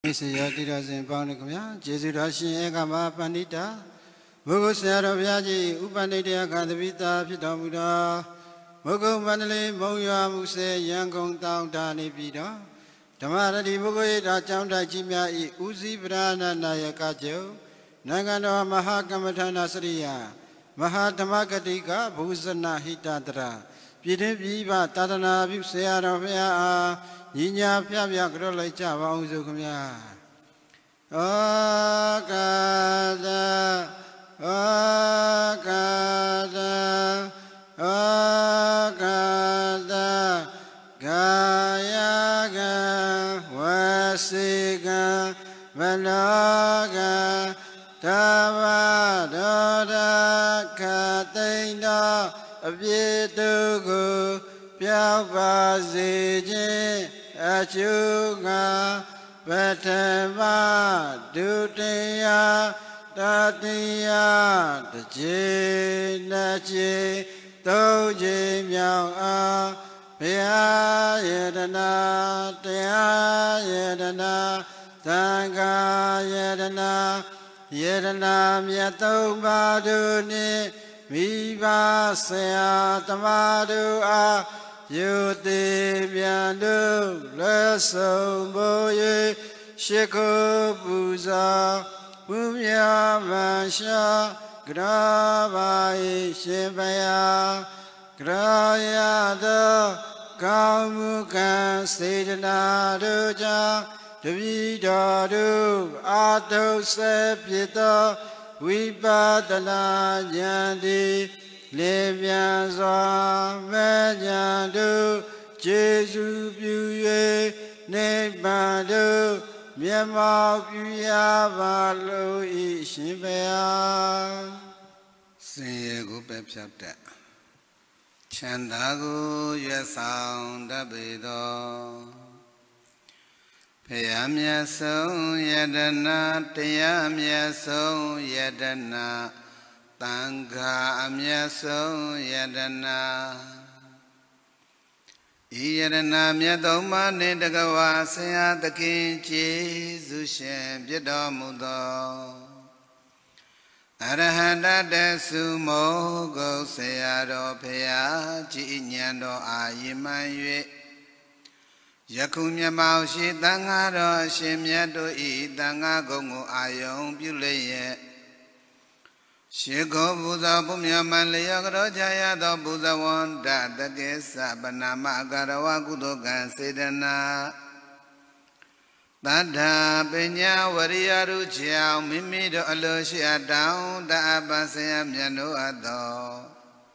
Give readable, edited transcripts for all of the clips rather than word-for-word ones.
Siyatirasin Panikama, Jesudashi Egama Panita, Mugu Saraviaji, Upanidya Kadavita, Pitamuda, Mugu Manali, Moya Muse, Yangong Town Dani Pita, Tamaradi Muguita, Chanda Jimia, Uzi Brana Nayakajo, Nagano Mahakamatana Sriya, Mahatamakadika, Buzana Hitadra, Pidiva, Tadana, Vipsea, Yinya Pia Grola Java Uzukumia. Okada, Okada, Okada, Gayaga, Wasiga, Managa, Tava, Doda, Katina, Abitugu, Piavazi, Achuga, Vatama, Dutiya, Tatiya, Tachi, Nachi, Toji, Myao, Pia Yedana, Tia Yedana, Tanga Yedana, Yedana, Myato Maduni, Viva Sea Tamadu A. Yuti Biandu, Leso Boye, Shiko Buza, Bumya Vansha, Gravai Shivaya, Grayada, Kamukan, Sedana Duja, Davidadu, Ato Sepita, Vipadana Yandi. Levian Zwa Vajandu Jesu Buye Nebadu Myama Buya Valo Ishibaya Seyegu Pepsapta Chandagu Yasang Dabido Payamya Song Yadana Tayamya Song Yadana Tanga Amyaso Yadana Yadana Myadoma Nidagawa Saya Takin Jesushem Byadomudo Arahanda Desu Mogo Sayado Paya Jinyando Ayimayue Yakumya Maushi Tangaro Shimyado I Tanga Gongo Ayong Buleye Shiko Buza Pumya Malaya Jaya the Buza Wanda the Gesa Banama Garawa Gudogan Sedana Tadha Penya Wariyaru Chiao Mimi do Aloshia down the Abbasaya Miano Ado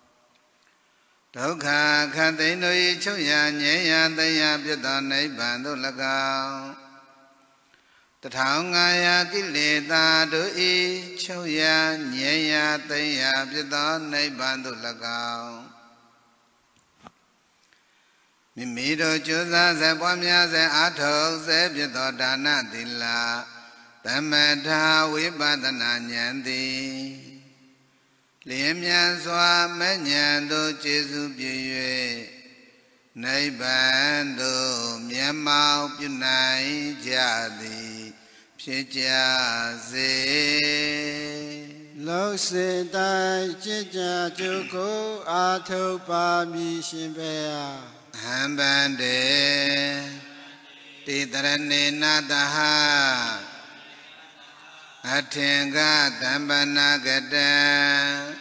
Toka Kateno Ichuya Nyaya Daya Pyadanai Bando Lagao Tatangaya Kileta do E Choya Nyaya Taya Pyadanai Bando Lagao Mimido Chusa Sepamya Se Ato Se Pyadodana Dila Tamata Vipatana Nyanti Limyan Swa Menyando Jesu Pyue Naibando Myamau Pyunai Jadi Pyejaze Lo Se Dai Jeja Joko Ato Pami Shimbaya Hambande Titarane Nadaha Atenga Dambana Gada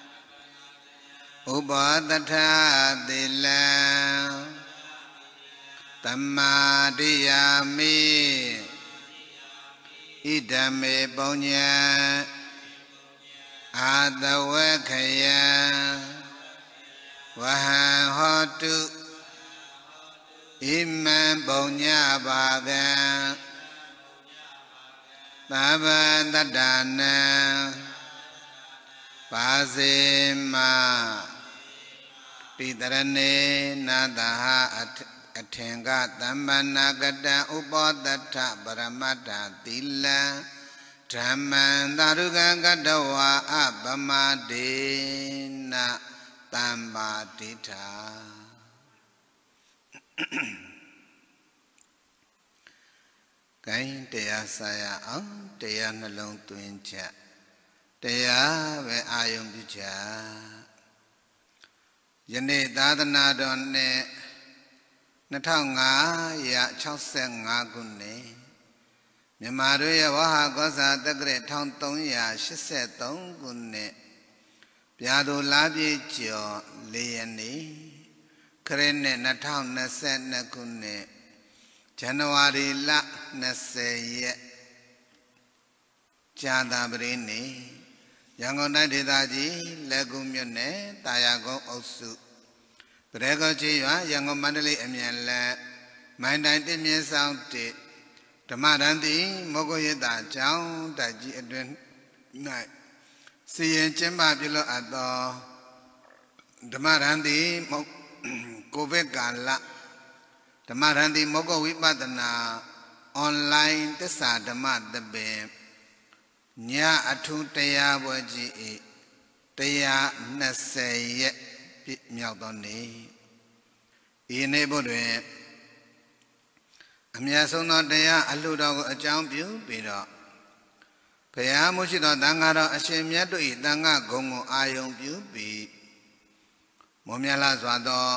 Ubadata Dila Tamadiyami Idame Bonya Adawakaya Wahan Hotu Imam Bonya Baga Tabandadana Pazima Pidarane Nadaha Atenga Tamanagada Ubodata Baramata Dila Traman Daruga Gadawa Abamadena Tambatita Gain Dea Saya on Dea Nalong Twincha Dea ve Ayum Bija Yane Dadana Donne Natanga Ya Choseng Agune Mimaruya Waha Goza the Great Town Tonya she said Tong Gune Piado Labi Gio Leani Krene Natang Naset Nakune January La Nase Jada Brini Yangona Didaji Legumune Tayago Osu Prego Chia Yango Mandali Emian My 19 years out Tamarandi Mogoyeda Chow Daji Adren Night See Chimba Bilo Ado Tamarandi Kovegala Tamarandi Mogo Wibadana online Tessa Damad the Bem Nya Atu Taya Waji Taya Nase Mialdoni Enable Amiasono Dea Aludo a jump you bedo Paya Mushida Dangara Ashemia to eat Danga Gongo Ayong you be Momiala Zwado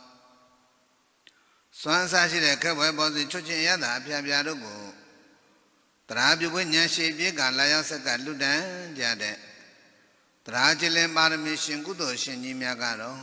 Swansashi the Kabwe was in Chuchin Yada Piabiadogo Trabu Winyashi Biga Layasaka Ludan Jade Trajile Maramishin Gudo Shini Miagaro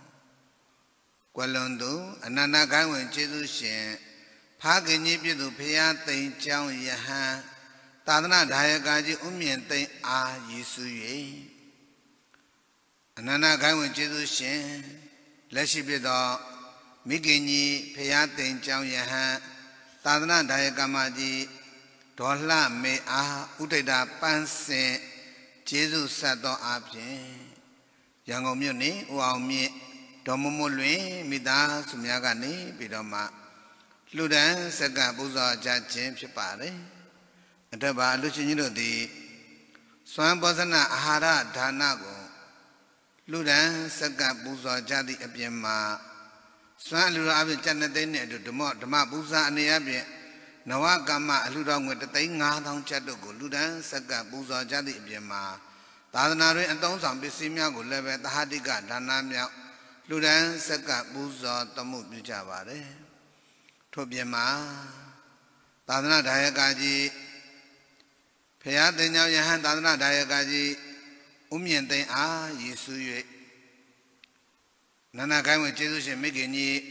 Qualondo Anana Gawan Jesu Shin Pagani Bidu Pia Tain Chow Yaha Tadana Dayagaji Umian Tain A Yisuye Anana Gawan Jesu Shin Leshi Bido Migini Pia Tain Chow Yaha Tadana Dayagamaji Dola Me A Udeda Panse Jesu Sato Apien Yango Muni Uami Domumulwe Mida Sumyagani Bidoma Ludan Saka Buza Jachin Pipare Adaba Luchinino di Swan Bosana Ahara Danago Ludan Saka Buza Jadi Abiema Swan Lura Abi Janadene to Dama Buza and the Abi Nawagama Ludang with the thing Nadon Chadogo Ludan Saka Buza Jadi Abiema Tadanari and Donsam Bissimia go leve the Hadiga Danamia Ludan Saka Buza Tamu Bijavare Tobiama Tadana Dayagaji Payatanya Yahan Tadana Dayagaji Umian Day A Yisuye Nana Kai with Jesus and Migini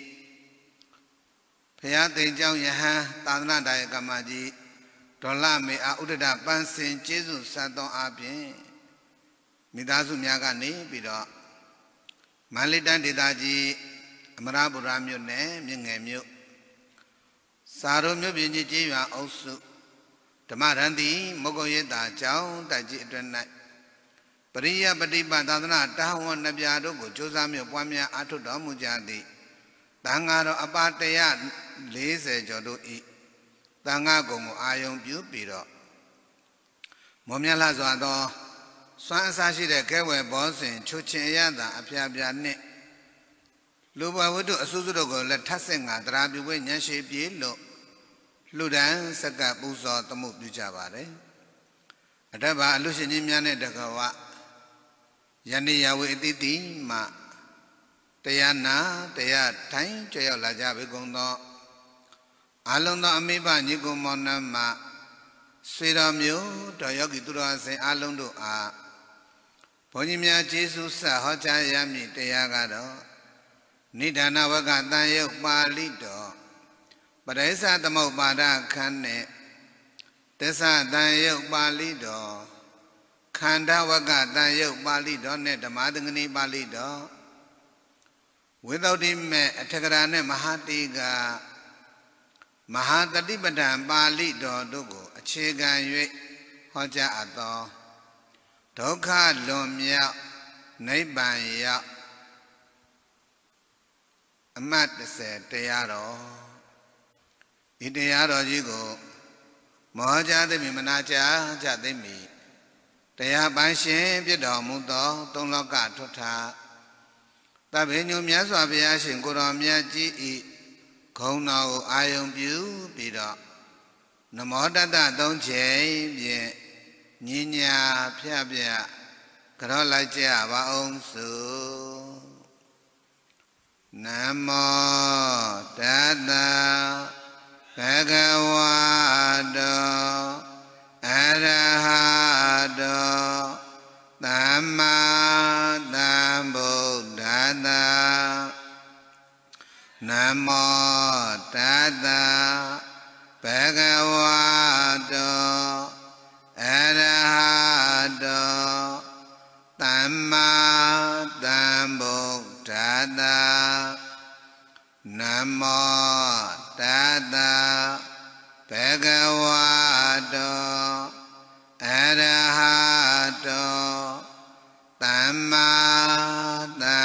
Payatanya Yahan Tadana Dayagamaji Dola me a Udada Bansin Jesus Sato Abin Midazu Miagani Bido Malidan Didaji Amaraburamune Mingemu Saro Mubini Jiva also Tamarandi, Mogoyeda, Chow, Taji Night. Paria Badiba Dadana, Tahuan Nabiado, Josami, Pamia, Atodamu Jadi. Tangaro Abatea, Lazy Jodo E. Tangago, Ayon Bupiro. Momia Lazado, Swansashi, the Kewe Boss in Chuchin Yada, Apia Ne. Luba would do a Suzugo, let Tassinga, Drabi, when Yashi Pielo. Ludan Saka Buzo Tamu Bijavare Adaba Lucinimiane Dagawa Yani Yawe Didi Ma Tayana Taya Tain Jaya Lajabi Gondo Alonda Amiba Nigo Monama Swiramio Toyogi Dura Se Alondo A Ponimia Jesus Hocha Yami Tayagado Nidana Wagata Yok Balido Paresa the Mobada Kane Tessa Dayok Balido Kanda Waga Dayok Balido Net the Madangani Balido Without him a Tagarane Mahatiga Mahatati Badam Balido Dogo a Chega Yue Hoja Ato Toka Lomia Neighbor Amat said Tayaro Idearo Jigo Moja de Mimanaja Jademi Taya Banshin Pido Mudo Tonloka Tota Tabinu Miaswabia Shinguramia G. Kono Ayon Bu Pido Namo Tata Tông Chế Biện Nhĩ Nhà Phia Bia Karo Lai Chia Ba Ông Sư Namo Tata Bhagavato Arahato Dhamma Sambuddhassa Namo Tassa Bhagavato Arahato Dhamma Sambuddhassa Namo Tassa Bhagavato Arahato Dhamma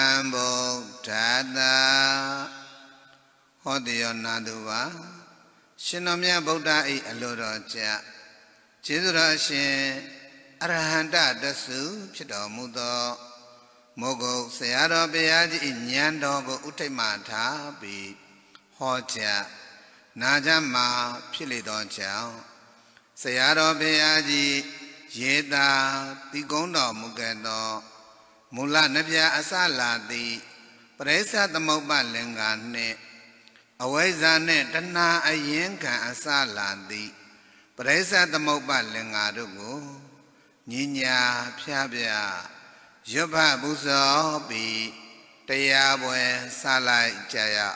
Sambuddhassa Hodiyo Naduva Shinomya Buddha I Aloroja Chidura Shin Arahanta Dasu Chido Mudo Mogo Sayado Beyaji Nyandogo Utemata Bi Hoja Najama Pilido Chao Sayado Beyaji Yeda Tigondo Mugendo Mula Nabia Asala Di Presa Tamoba Lengane Awezane Dana Ayenka Asala Di Presa Tamoba Lengarugo Ninya Piabia Yoba Buzo Bi Tayabwe Salai Jaya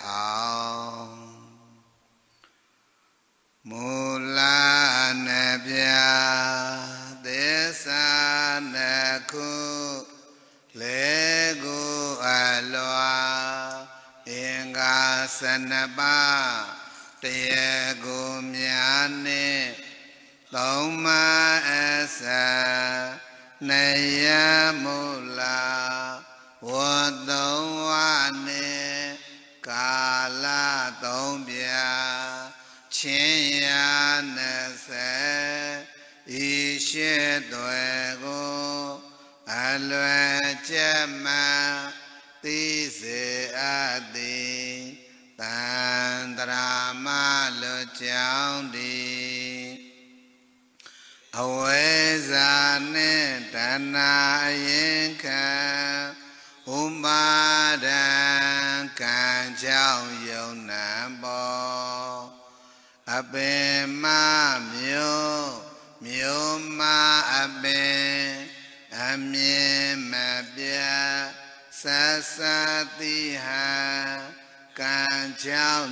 Mula Nabia Desa Naku Lego Aloa Inga Sanaba Tayego Miane Doma Esa Naya Mula Wadowane Kala Dombia Chinya Nese Ishe Doego Alwe Chema Tise Adi Tandrama Lo Chaundi Awezane Dana Yenka Umadan Kanjao Yonambo Abema Myo Ma Abe Amye Mabia Sasatiha Kanjao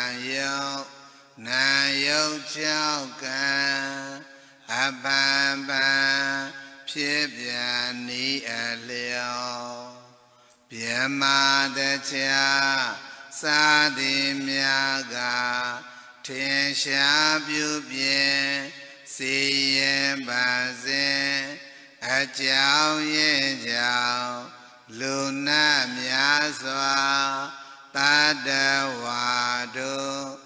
Nayo Chao Kan Abamba Pibia Ni Aleo Biama De Chia Sadi Miaga Tinsha Bubien Siyen Bazin Ajao Yen Jao Luna Miaswa Tadawado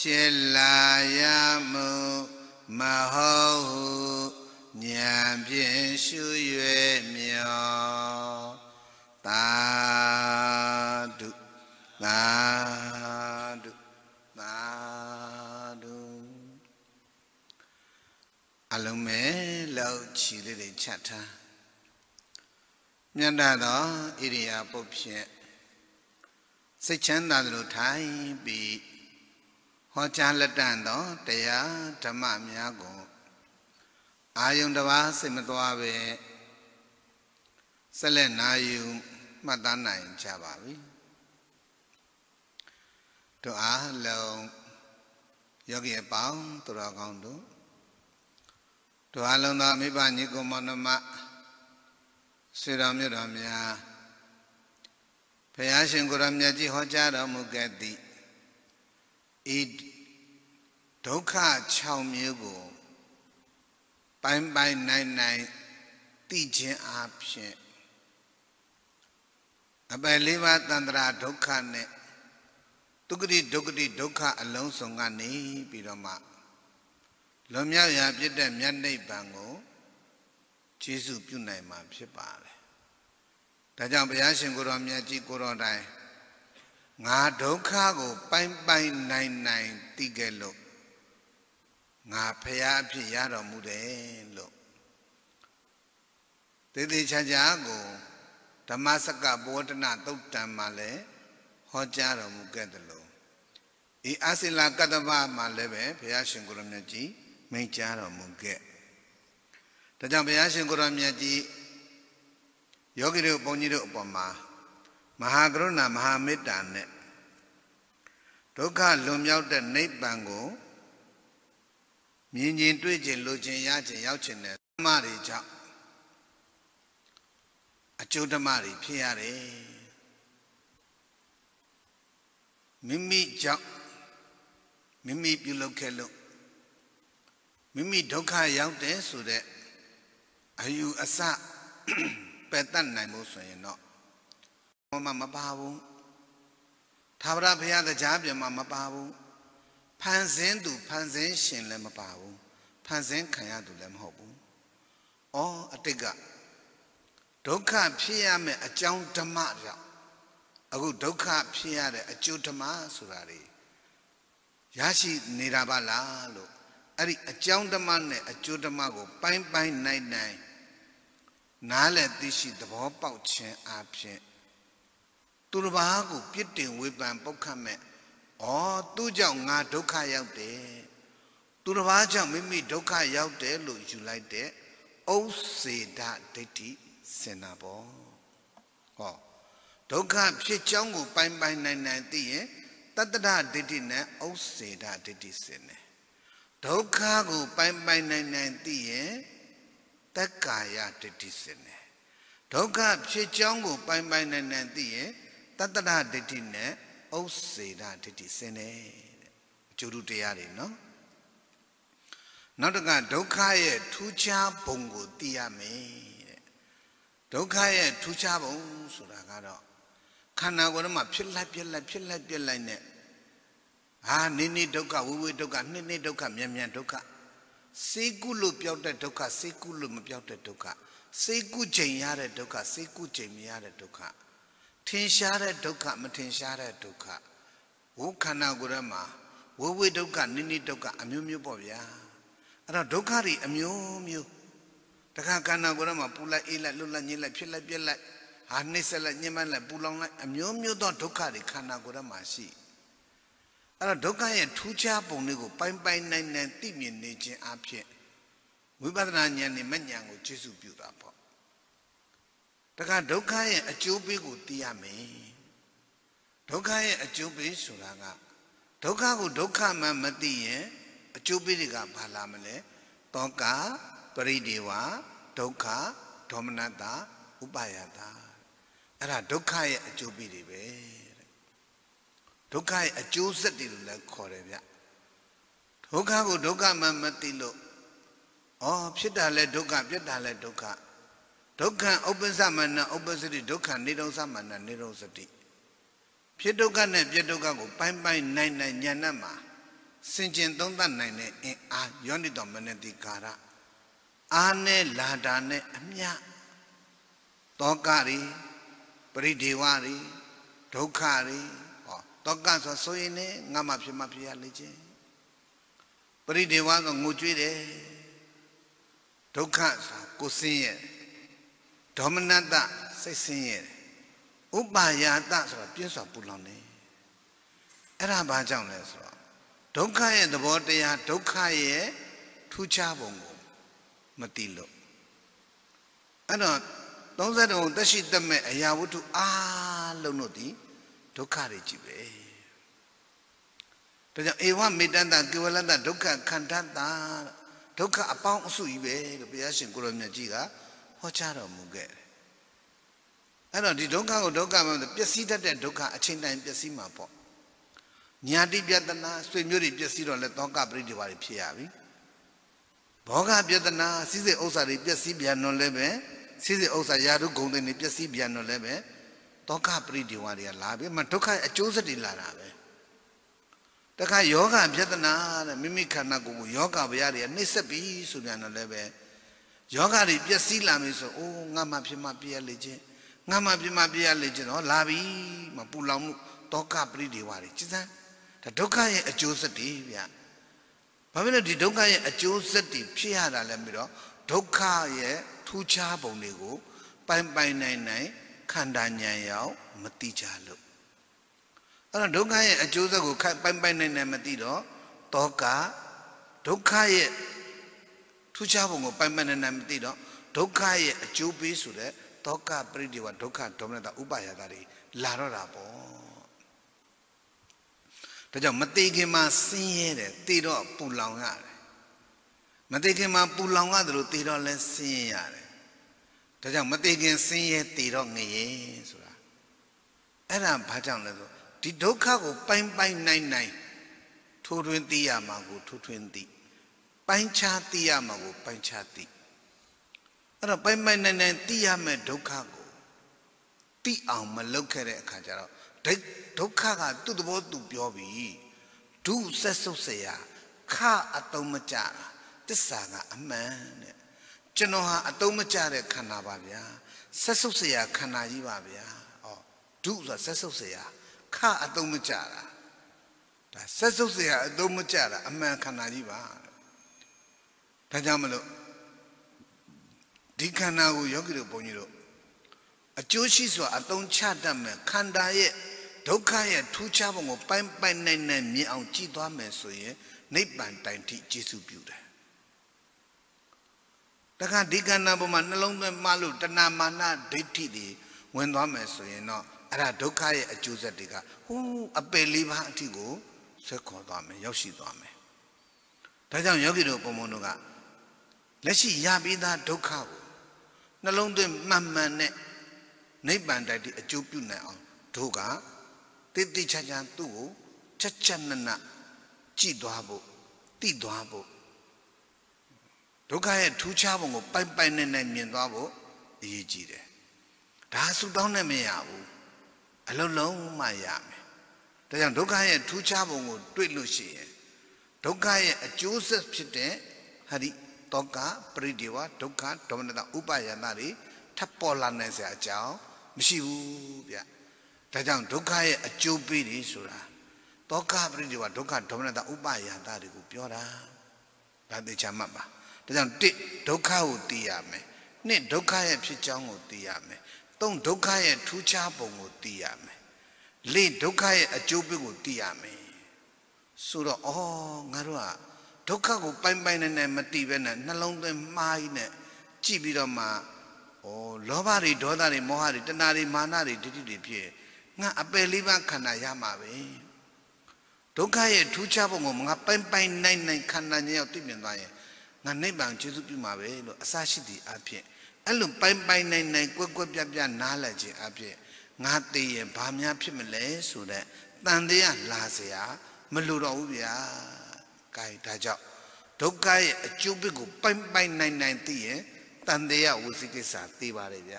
Pilayamu Maho Nyambien Shuyue Myo Tadu Tadu Tadu Alume Lau Chili Chata Nyandado Iria Popshe Sichanda Lutai Bi Hocha Latando Teya Tama Miago Ayundava Simatwabe Selena you Madana in Chabavi To Ah Low Yogi Pao to Ragondo To Alona Miba Nico Monoma Siramiramia Payashin Guramyaji Hojara Mugadi Eat Doka Chow Mugo Bime by 99 teaching option Abeliva Tandra Doka ne Tukudi Doka alone Songani Piroma Lomya Yapita Myane Bango Jesu Punaima Pipare Tajam Payashin Guramyaji Gurodai Nga Doka go Bime by 99 Tigelo ငါဖရာအဖြစ်ရတော်မူတယ်လို့တေသေးချာချာကိုဓမ္မစကဘောဓနာသုတ်တံမှာလည်းဟောကြားတော်မူခဲ့တယ်လို့ဤအစိလကတ္တဗမှာလည်းပဲဘုရားရှင်ကိုရမြတ်ကြီးမိန့်ကြားတော်မူခဲ့ဒါကြောင့်ဘုရားရှင်ကိုရမြတ်ကြီးယောဂီတို့ဘုန်းကြီးတို့အပေါ်မှာမဟာကရုဏာမဟာမေတ္တာနဲ့ဒုက္ခလွန်မြောက်တဲ့နိဗ္ဗာန်ကိုမြင်ခြင်းတွေ့ခြင်းလိုခြင်းရခြင်းရောက်ခြင်းနဲ့ဓမ္မတွေကြောင့်အကျိုးဓမ္မတွေဖြစ်ရတယ်မိမိကြောင့်မိမိပြုလုပ်ခဲ့လို့မိမိဒုက္ခရောက်တယ်ဆိုတဲ့အယူအဆပယ်တတ်နိုင်ဖို့ဆိုရင်တော့ဘာမှမပါဘူးသာဝရဘုရားတရားပြန်မှာမပါဘူးဖန်ဆင်းသူဖန်ဆင်းရှင်လည်းမပါဘူးဖန်ဆင်းခံရသူလည်းမဟုတ်ဘူးဩအတိတ်ကဒုက္ခဖြစ်ရမယ့်အကြောင်းဓမ္မကြောင့်အခုဒုက္ခဖြစ်ရတဲ့အကျိုးဓမ္မဆိုတာတွေရရှိနေတာပါလားလို့အဲ့ဒီအကြောင်းဓမ္မနဲ့အကျိုးဓမ္မကိုပိုင်းပိုင်းနိုင်နိုင်နားလည်သိရှိသဘောပေါက်ခြင်းအပြင်သူတစ်ပါးကိုပြစ်တင်ဝေဖန်ပုတ်ခတ်မဲ့သူကြောင့်ငါဒုက္ခရောက်တယ်သူတစ်ပါးကြောင့်မိမိဒုက္ခရောက်တယ်လို့ယူလိုက်တဲ့ဥစ္စေဒဒိဋ္ဌိစင်တာပေါ့ဒုက္ခဖြစ်ကြောင်းကိုပိုင်းပိုင်းနိုင်နိုင်သိရင်တတ္တဒဒိဋ္ဌိနဲ့ဥစ္စေဒဒိဋ္ဌိစင်တယ်ဒုက္ခကိုပိုင်းပိုင်းနိုင်နိုင်သိရင်တက္ကာယဒိဋ္ဌိစင်တယ်ဒုက္ခဖြစ်ကြောင်းကိုပိုင်းပိုင်းနိုင်နိုင်သိရင်တတ္တဒဒိဋ္ဌိနဲ့ဥစ္စေဒဒိဋ္ဌိစင်တယ်အကျိုးတရားတွေနော်နောက်တစ်ခါဒုက္ခရဲ့ထူးခြားပုံကိုသိရမယ်တဲ့ဒုက္ခရဲ့ထူးခြားပုံဆိုတာကတော့ခန္ဓာကိုယ်ထဲမှာဖြစ်လိုက်ပြက်လိုက်ဖြစ်လိုက်ပြက်လိုက်နဲ့နိနိဒုက္ခဝိဝိဒုက္ခနှစ်နှစ်ဒုက္ခမြန်မြန်ဒုက္ခစေကုလို့ပြောက်တဲ့ဒုက္ခစေကုလို့မပြောက်တဲ့ဒုက္ခစေကုချိန်ရတဲ့ဒုက္ခစေကုချိန်မရတဲ့ဒုက္ခထင်ရှားတဲ့ဒုက္ခမထင်ရှားတဲ့ဒုက္ခဝိခန္ဓာကိုယ်ထဲမှာဝိဝိဒုက္ခနိနိဒုက္ခအမျိုးမျိုးပေါ့ဗျာအဲ့တော့ဒုက္ခတွေအမျိုးမျိုးတခါခန္ဓာကိုယ်ထဲမှာပူလိုက်အေးလိုက်လွတ်လိုက်ညစ်လိုက်ဖြစ်လိုက်ပြက်လိုက်နှိမ့်ဆက်လိုက်ညှဉ်းပန်းလိုက်ပူလောင်လိုက်အမျိုးမျိုးသောဒုက္ခတွေခန္ဓာကိုယ်ထဲမှာရှိအဲ့တော့ဒုက္ခရဲ့ထူးခြားပုံတွေကိုပိုင်းပိုင်းနိုင်နိုင်သိမြင်နေခြင်းအဖြစ်ဝိပဿနာဉာဏ်နဲ့မဉာဏ်ကိုကျေစုပြုတာပေါ့တခါဒုက္ခရဲ့အကျိုးပေးကိုသိရမယ်ဒုက္ခရဲ့အကျိုးပေးဆိုတာကဒုက္ခကိုဒုက္ခမှမသိရင်အကျိုးပေးတွေကဘာလာမလဲတောကပရိဒေဝဒုက္ခဒေါမနတဥပါယတာအဲ့ဒါဒုက္ခရဲ့အကျိုးပေးတွေပဲဒုက္ခရဲ့အကျိုးဆက်တွေလို့လည်းခေါ်တယ်ဗျဒုက္ခကိုဒုက္ခမှမသိလို့ဖြစ်တာလဲဒုက္ခပြတ်တာလဲဒုက္ခဒုက္ခဥပ္ပစ္စမနဥပ္ပစ္စတိဒုက္ခနေတုံသမနနေတုံစတိဖြစ်ဒုက္ခနဲ့ပြတ်ဒုက္ခကိုပိုင်းပိုင်းနိုင်နိုင်ဉာဏ်နဲ့မှာစင်ကျင်သုံးသပ်နိုင်တဲ့အင်အားယောနိတော်မနတိကာရအာနဲ့လာတာနဲ့အမြတောကတွေပရိဒေဝတွေဒုက္ခတွေတောကဆိုရင်လည်းငါမှဖြစ်မှဖြစ်ရလေခြင်းပရိဒေဝကငိုကြွေးတယ်ဒုက္ခဆိုကိုဆင်းရဲဒေါမနတစိတ်ဆင်းရဲဥပါယတဆိုတာပြင်းစွာပူလောင်နေအဲ့ဒါဘာကြောင့်လဲဆိုတော့ဒုက္ခရဲ့သဘောတရားဒုက္ခရဲ့ထူးခြားပုံကိုမသိလို့အဲ့တော့30တုံသက်ရှိတမဲ့အရာဝတ္ထုအားလုံးတို့ဒီဒုက္ခတွေကြီးပဲဒါကြောင့်ဧဝမေတ္တတကေဝလတ္တဒုက္ခခန္ဓာတာဒုက္ခအပေါင်းအစုကြီးပဲလို့ဘုရားရှင်ကိုရမြတ်ကြီးကဟောကြားတော်မူခဲ့တယ်အဲ့တော့ဒီဒုက္ခကိုဒုက္ခမှပျက်စီးတတ်တဲ့ဒုက္ခအချိန်တိုင်းပျက်စီးမှာပေါ့ညာတိပြတနာဆွေမျိုးတွေပျက်စီးတော့လဲတောကပရိဒေဝတွေဖြစ်ရပြီဘောဂပြတနာစိစိဥစ္စာတွေပျက်စီးပြန်တော့လဲပဲစိစိဥစ္စာယာတုဂုံတွေပျက်စီးပြန်တော့လဲပဲတောကပရိဒေဝတွေကလာပြီမဒုက္ခအကျိုးဆက်တွေလာတာပဲတခါယောဂပြတနာတဲ့မိမိခန္ဓာကိုယ်ကိုယောဂဗျာတွေကနှိမ့်ဆက်ပြီးဆိုပြန်တော့လဲပဲယောဂတွေပျက်စီးလာပြီဆိုငါမှဖြစ်မှပြရလေခြင်းငါမှဖြစ်မှပြရလေခြင်းတော့လာပြီမပူလောင်မှုတောကပရိဒေဝတွေကျစမ်းဒါဒုက္ခရဲ့အကျိုးဆက်တွေဗျဘာဖြစ်လို့ဒီဒုက္ခရဲ့အကျိုးဆက်တွေဖြစ်ရတာလဲပြီးတော့ဒုက္ခရဲ့ထူးခြားပုံတွေကိုပိုင်ပိုင်နိုင်နိုင်ခန္ဓာဉာဏ်ရောက်မသိကြလို့အဲ့တော့ဒုက္ခရဲ့အကျိုးဆက်ကိုပိုင်ပိုင်နိုင်နိုင်မသိတော့တောကဒုက္ခရဲ့ထူးခြားပုံကိုပိုင်ပိုင်နိုင်နိုင်မသိတော့ဒုက္ခရဲ့အကျိုးပေးဆိုတဲ့တောကပရိဒေဝဒုက္ခဒေါမနတဥပါယတာတွေလာတော့တာပေါ့ဒါကြောင့်မသိခင်မှာဆင်းရဲတယ်သိတော့ပူလောင်ရတယ်မသိခင်မှာပူလောင်ရတယ်လို့သိတော့လဲဆင်းရဲရတယ်ဒါကြောင့်မသိခင်ဆင်းရဲသိတော့ငရဲဆိုတာအဲ့ဒါဘာကြောင့်လဲဆိုဒီဒုက္ခကိုပိုင်ပိုင်နိုင်နိုင်ထိုးထွင်းသိရမှာကိုထိုးထွင်းသိပိုင်းခြားသိရမှာကိုပိုင်းခြားသိအဲ့တော့ပိုင်ပိုင်နိုင်နိုင်သိရမယ့်ဒုက္ခကိုသိအောင်မလုပ်ခဲ့တဲ့အခါကျတော့ဒုက္ခကသူ့သဘောသူပြောပြီးဒုဆက်ဆုပ်เสียခအတုံးမကြတာတစ္ဆာကအမှန်တဲ့ကျွန်တော်ဟာအတုံးမကြတဲ့ခန္ဓာပါဗျာဆက်ဆုပ်เสียခန္ဓာကြီးပါဗျာဩဒုဆိုတာဆက်ဆုပ်เสียခအတုံးမကြတာဒါဆက်ဆုပ်เสียအတုံးမကြတာအမှန်ခန္ဓာကြီးပါဒါကြောင့်မလို့ဒီခန္ဓာကိုယောဂီတို့ဘုန်းကြီးတို့အကျိုးရှိစွာအသုံးချတတ်မယ်ခန္ဓာရဲ့ဒုက္ခရဲ့ထူးခြားပုံကိုပိုင်ပိုင်နိုင်နိုင်မြင်အောင်ကြည့်သွားမယ်ဆိုရင်နိဗ္ဗာန်တိုင်ထိကျေစုပြုတယ်တခါဒီခန္ဓာပေါ်မှာနှလုံးသွင်းမှလို့တဏမာနဒိဋ္ဌိတွေဝင်သွားမယ်ဆိုရင်တော့အဲ့ဒါဒုက္ခရဲ့အကျိုးဆက်တွေကဟိုးအပယ်လေးပါးအထိကိုဆက်ခေါ်သွားမယ်ရောက်ရှိသွားမယ်ဒါကြောင့်ယောဂီတို့ဘုံဘုံတို့ကလက်ရှိရပြီးသားဒုက္ခကိုနှလုံးသွင်းမှန်မှန်နဲ့နိဗ္ဗာန်တိုင်ထိအကျိုးပြုနိုင်အောင်တို့ကတိတိကျကျသူ့ကိုချက်ချက်နနကြည့်သွားဖို့သိသွားဖို့ဒုက္ခရဲ့ထူးခြားပုံကိုပိုင်ပိုင်နိုင်နိုင်မြင်သွားဖို့အရေးကြီးတယ်ဒါဆုတောင်းနဲ့မရဘူးအလုံးလုံးမှရမယ်ဒါကြောင့်ဒုက္ခရဲ့ထူးခြားပုံကိုတွေ့လို့ရှိရင်ဒုက္ခရဲ့အကျိုးဆက်ဖြစ်တဲ့ဟာဒီတောကပရိဒေဝဒုက္ခဒေါမနတဥပါယနာတွေထပ်ပေါ်လာနိုင်စရာအကြောင်းမရှိဘူးဗျဒါကြောင့်ဒုက္ခရဲ့အကျိုးပေးတွေဆိုတာတောကပရိဒေဝဒုက္ခဒေါမနတဥပါယနာတွေကိုပြောတာဒါသိချာမှတ်ပါဒါကြောင့်1ဒုက္ခကိုသိရမယ်2ဒုက္ခရဲ့ဖြစ်ကြောင်းကိုသိရမယ်3ဒုက္ခရဲ့ထူးခြားပုံကိုသိရမယ်4ဒုက္ခရဲ့အကျိုးပေးကိုသိရမယ်ဆိုတော့ငါတို့ကဒုက္ခကိုပိုင်ပိုင်နိုင်နိုင်မသိပဲနဲ့နှလုံးသွင်းမှားကြီးနဲ့ကြည့်ပြီးတော့မှလောဘတွေဒေါသတွေမောဟတွေတဏှာတွေမာနတွေဒိဋ္ဌိတွေဖြစ်ငါအပယ်လေးပါးခန္ဓာရမှာပဲဒုက္ခရဲ့ထူးခြားပုံကိုငါပိုင်ပိုင်နိုင်နိုင်ခန္ဓာဉာဏ်ရောက်သိမြင်သွားရင်ငါနိဗ္ဗာန်ကျေစုပြုမှာပဲလို့အစရှိသည့်အဖြစ်အဲ့လိုပိုင်ပိုင်နိုင်နိုင်ကွက်ကွက်ပြပြနားလည်ခြင်းအဖြစ်ငါသိရင်ဘာများဖြစ်မလဲဆိုတဲ့တန်တရားလာเสียမလိုတော့ဘူးဗျာကဲဒါကြောင့်ဒုက္ခရဲ့အကျိုးပေးကိုပိုင်ပိုင်နိုင်နိုင်သိရင်တန်တရားဝစီကိစ္စသိပါတယ်ဗျ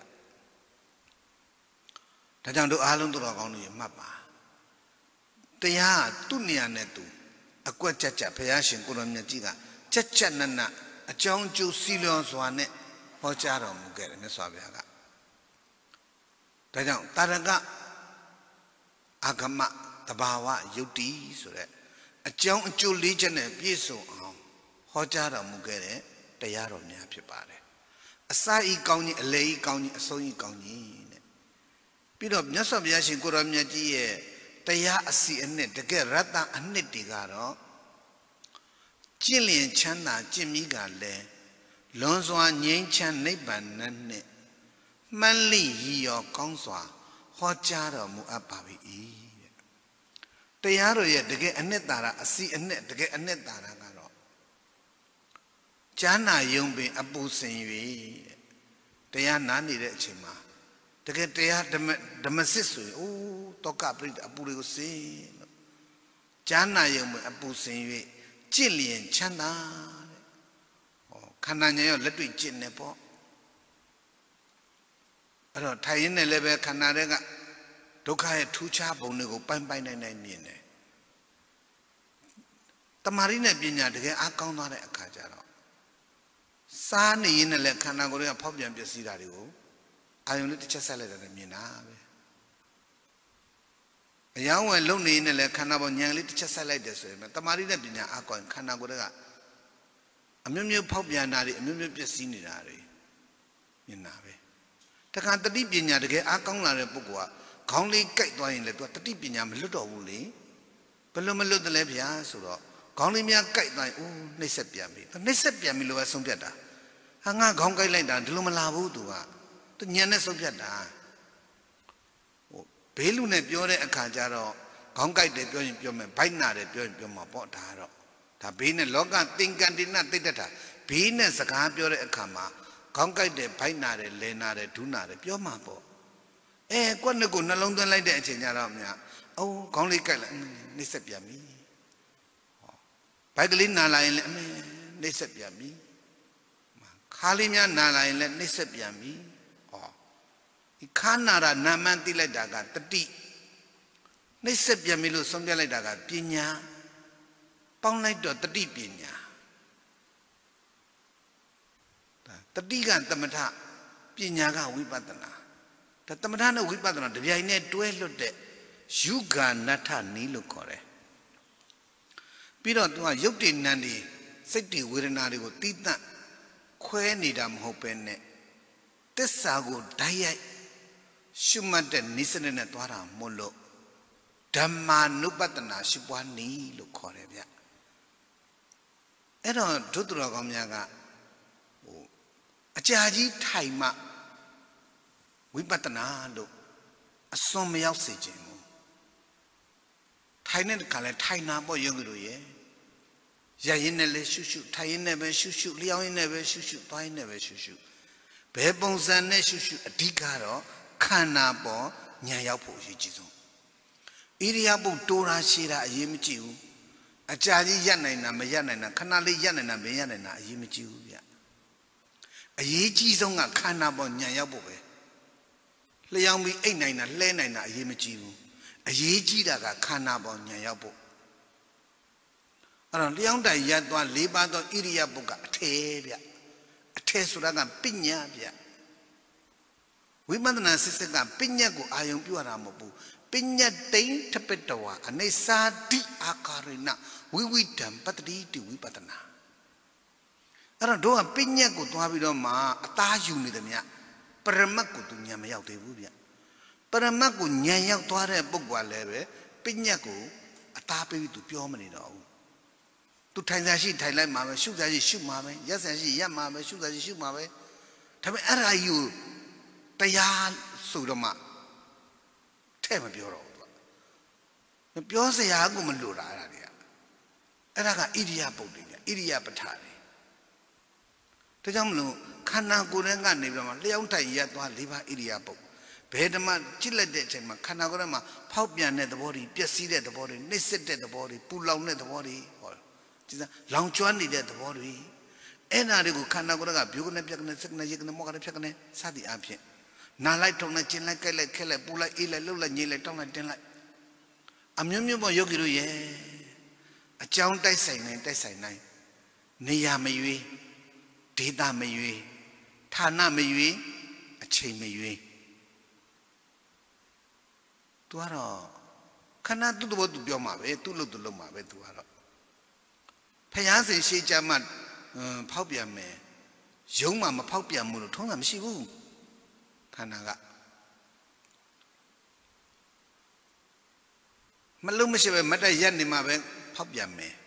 ဒါကြောင့်တို့အားလုံးတို့တော်ကောင်းတွေမှတ်ပါတရားသူ့နေရာနဲ့သူအကွက်ကြက်ကြက်ဘုရားရှင်ကိုရောမြတ်ကြီးကကြက်ကြက်နနအကြောင်းကျိုးစီလျော်စွာနဲ့ဟောကြားတော်မူခဲ့တယ်မြတ်စွာဘုရားကဒါကြောင့်တာရကအာဂမတဘာဝယုတ်တိဆိုတဲ့အကြောင်းအကျိုးလေးချက်နဲ့ပြည့်စုံအောင်ဟောကြားတော်မူခဲ့တဲ့တရားတော်များဖြစ်ပါတယ်အစဤကောင်းကြီးအလေဤကောင်းကြီးအဆုံးဤကောင်းကြီးတဲ့ပြီးတော့မြတ်စွာဘုရားရှင်ကိုရောမြတ်ကြီးရဲ့တရားအစီအနှစ်တကယ်ရတ္တအနှစ်တွေကတော့ကျင့်လျင်ချမ်းသာကျင့်မိကလည်းလွန်စွာငြိမ်းချမ်းနိဗ္ဗာန်နဲ့မှန်လိရည်ရောကောင်းစွာဟောကြားတော်မူအပ်ပါ၏တရားတော်ရဲ့တကယ်အနှစ်သာရအစီအနှစ်တကယ်အနှစ်သာရကတော့ဈာနာယုံပင်အပူစင်၍တရားနာနေတဲ့အချိန်မှာတကယ်တရားဓမ္မစစ်ဆိုရင်တောကပရိဒအပူတွေကိုစင်လို့ဈာနာယုံပင်အပူစင်၍ကြင့်လျင်ချမ်းသာတဲ့ခန္ဓာဉာဏ်ရောလက်တွေ့ကျင့်နေပေါ့အဲ့တော့ထိုင်ရင်းနဲ့လည်းပဲခန္ဓာတွေကဒုက္ခရဲ့ထူးခြားပုံတွေကိုပိုင်ပိုင်နိုင်နိုင်မြင်တယ်တမာရီနဲ့ပညာတကယ်အားကောင်းသွားတဲ့အခါကျတော့စားနေရင်လည်းခန္ဓာကိုယ်တွေကဖောက်ပြန်ပျက်စီးတာတွေကိုအာယုံလေးတစ်ချက်ဆက်လိုက်တယ်မြင်တာပဲအယောင်းဝယ်လုံနေနေလဲခန္ဓာပေါ်ညံလေးတစ်ချက်ဆက်လိုက်တယ်ဆိုရင်တမာရီနဲ့ပညာအကောခန္ဓာကိုယ်ကအမျိုးမျိုးဖောက်ပြန်တာတွေအမျိုးမျိုးပျက်စီးနေတာတွေမြင်တာပဲတခါတတိပညာတကယ်အားကောင်းလာတဲ့ပုဂ္ဂိုလ်ကခေါင်းလေးကြိုက်သွားရင်လေသူကတတိပညာမလွတ်တော့ဘူးလေဘယ်လိုမလွတ်တယ်လဲဗျာဆိုတော့ခေါင်းလေးများကြိုက်သွားရင်အိုးနှိမ့်ဆက်ပြန်ပြီနှိမ့်ဆက်ပြန်ပြီလို့ပဲဆုံးဖြတ်တာဟာငါခေါင်းကြိုက်လိုက်တာဒီလိုမလာဘူးသူညံနဲ့ဆုံးဖြတ်တာဘေးလူနဲ့ပြောတဲ့အခါကျတော့ခေါင်းကြိုက်တယ်ပြောရင်ပြောမယ်ဘိုက်နာတယ်ပြောရင်ပြောမှာပေါ့ဒါတော့ဒါဘေးနဲ့လောကသင်္ကန်တိနသိတ္တတာဘေးနဲ့စကားပြောတဲ့အခါမှာခေါင်းကြိုက်တယ်ဘိုက်နာတယ်လဲနာတယ်ဒူးနာတယ်ပြောမှာပေါ့ကွက်နှစ်ကိုနှလုံးသွင်းလိုက်တဲ့အချိန်ကျတော့မြတ်အိုးခေါင်းလေးကြိုက်လိုက်နှိမ့်ဆက်ပြန်ပြီဘိုက်ကလေးနာလာရင်လည်းနှိမ့်ဆက်ပြန်ပြီခါလေးများနာလာရင်လည်းနှိမ့်ဆက်ပြန်ပြီဒီခါနာတာနာမှန်းသိလိုက်တာကတတိနှိမ့်ဆက်ပြန်ပြီလို့ဆုံးဖြတ်လိုက်တာကပညာပေါင်းလိုက်တော့တတိပညာတတိကသမထပညာကဝိပဿနာဒါသမထနဲ့ဝိပဿနာတပြိုင်နဲ့တွဲလွတ်တဲ့ယုဂနထနီးလို့ခေါ်တယ်ပြီးတော့သူကယုတ်တိနန္ဒီစိတ်တွေဝေဒနာတွေကိုတီးတန့်ခွဲနေတာမဟုတ်ပဲနဲ့သစ္စာကိုဓာတ်ရိုက်ရှုမှတ်တဲ့နိစ္စနဲ့သွားတာမို့လို့ဓမ္မာနုပတ္တနာရှိပွားနီးလို့ခေါ်တယ်ဗျအဲ့တော့ဒုတိယကောင်းများကအကြာကြီးထိုင်မှဝိပဿနာလို့အစွန်မရောက်စေခြင်းဘူးထိုင်တဲ့ခါလဲထိုင်နာပေါ့ယောဂီတို့ရဲ့ရရင်နဲ့လဲရှုရှုထိုင်ရင်နဲ့ပဲရှုရှုလျောင်းရင်နဲ့ပဲရှုရှုသွားရင်နဲ့ပဲရှုရှုဘယ်ပုံစံနဲ့ရှုရှုအဓိကတော့ခန္ဓာပေါ်ဉာဏ်ရောက်ဖို့အရေးကြီးဆုံးဣရိယာပုတိုးတာရှည်တာအရေးမကြီးဘူးအကြာကြီးရပ်နိုင်တာမရပ်နိုင်တာခဏလေးရပ်နိုင်တာမရပ်နိုင်တာအရေးမကြီးဘူးဗျအရေးကြီးဆုံးကခန္ဓာပေါ်ဉာဏ်ရောက်ဖို့ပဲလျောင်းပြီးအိတ်နိုင်တာလှဲနိုင်တာအရေးမကြီးဘူးအရေးကြီးတာကခန္ဓာပေါ်ဉာဏ်ရောက်ဖို့အဲ့တော့လျောင်းတိုင်ရပ်သွား၄ပါးသောဣရိယာပုကအထေဗျအထေဆိုတာကပညာဗျဝိပဿနာစစ်စစ်ကပညာကိုအာယုံပြုရတာမဟုတ်ဘူးပညာတိန်ထပတဝါအနေစာတိအာကာရိနဝိဝိတံပတ္တိတိဝိပဿနာအဲ့တော့တို့ကပညာကိုသွားပြီးတော့မှအသားယူနေတယ်မြတ်ပရမတ်ကိုသူဉာဏ်မရောက်သေးဘူးဗျပရမတ်ကိုဉာဏ်ရောက်သွားတဲ့ပုဂ္ဂိုလ်လည်းပဲပညာကိုအသားပေးပြီးသူပြောမနေတော့ဘူးသူထိုင်စားရှိထိုင်လိုက်မှာပဲရှုစားရှိရှုမှာပဲရက်စားရှိရက်မှာပဲရှုစားရှိရှုမှာပဲဒါပေမဲ့အဲ့ဒါကြီးကိုတရားဆိုတော့မှထဲ့မပြောတော့ဘူးသူပြောစရာကိုမလိုတာအဲ့ဒါတွေကအဲ့ဒါကဣရိယာပုတ်တွေဣရိယာပဋ္ဌာတွေဒါကြောင့်မလို့ခန္ဓာကိုယ်နဲ့ကနေပြီးတော့မှလျှောင်းတိုင်ရက်သွား၄ပါးဣရိယာပုတ်ဘယ်ဓမ္မကြည့်လိုက်တဲ့အချိန်မှာခန္ဓာကိုယ်ထဲမှာဖောက်ပြန်တဲ့သဘောတွေပျက်စီးတဲ့သဘောတွေနှိမ့်စစ်တဲ့သဘောတွေပူလောင်တဲ့သဘောတွေဟောဒီစားလောင်ကျွမ်းနေတဲ့သဘောတွေအဲ့နာတွေကိုခန္ဓာကိုယ်ကဘိုးကနေပြက်ကနေစက်ကနေရေကနေမောကနေဖြက်ကနေစသည်အဖြစ်နာလိုက်ထုံလိုက်ကျင်လိုက်ကြိုက်လိုက်ခက်လိုက်ပူလိုက်အေးလိုက်လှုပ်လိုက်ညှိလိုက်တောင်းလိုက်တင်းလိုက်အမျိုးမျိုးပေါ့ယောဂီတို့ရဲ့အကြောင်းတိုက်ဆိုင်နိုင်နေရာမရွေးဒေသမရွေးဌာနမရွေးအချိန်မရွေးသူကတော့ခဏသူ့တဘောသူပြောမှာပဲသူ့လို့သူလုပ်မှာပဲသူကတော့ဖျားစင်ရှေးကြမှာဖောက်ပြန်မယ်ရုံးမှာမဖောက်ပြန်ဘူးလို့ထုံးတာမရှိဘူးခန္ဓာကမလုံးမရှိပဲမတ်တရက်နေမှာပဲဖောက်ပြန်မယ်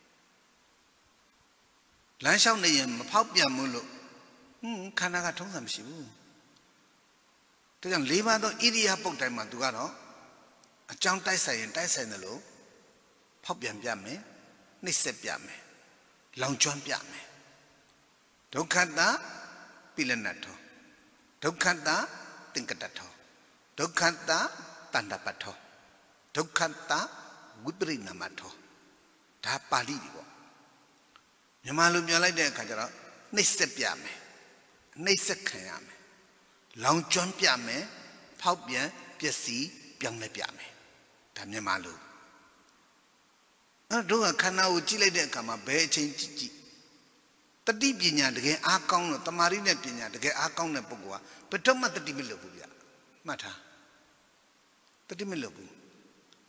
လမ်းလျှောက်နေရင်မဖောက်ပြန်ဘူးလို့ခန္ဓာကထုံးတာမရှိဘူးဒါကြောင့်၄ပါးသောဣရိယာပုတ်တိုင်းမှာသူကတော့အကြောင်းတိုက်ဆိုင်ရင်တိုက်ဆိုင်တယ်လို့ဖောက်ပြန်ပြမယ်နှိမ့်ဆက်ပြမယ်လောင်ကျွမ်းပြမယ်ဒုက္ခတပိလနတ္ထောဒုက္ခတသင်္ကတထောဒုက္ခတတန္တပထောဒုက္ခတဝိပရိနာမထောဒါပါဠိတွေပေါ့မြန်မာလိုပြောလိုက်တဲ့အခါကျတော့နှိမ့်ဆက်ပြမယ်နှိမ့်ဆက်ခံရမယ်လောင်ကျွမ်းပြမယ်ဖောက်ပြန်ပျက်စီးပြောင်းလဲပြမယ်ဒါမြန်မာလိုအဲ့တော့ခန္ဓာကိုကြည့်လိုက်တဲ့အခါမှာဘယ်အချိန်ကြည့်တတိပညာတကယ်အားကောင်းလို့တမာရီနဲ့ပညာတကယ်အားကောင်းတဲ့ပုဂ္ဂိုလ်ကဘယ်တော့မှတတိမလွတ်ဘူးဗျမှတ်ထားတတိမလွတ်ဘူး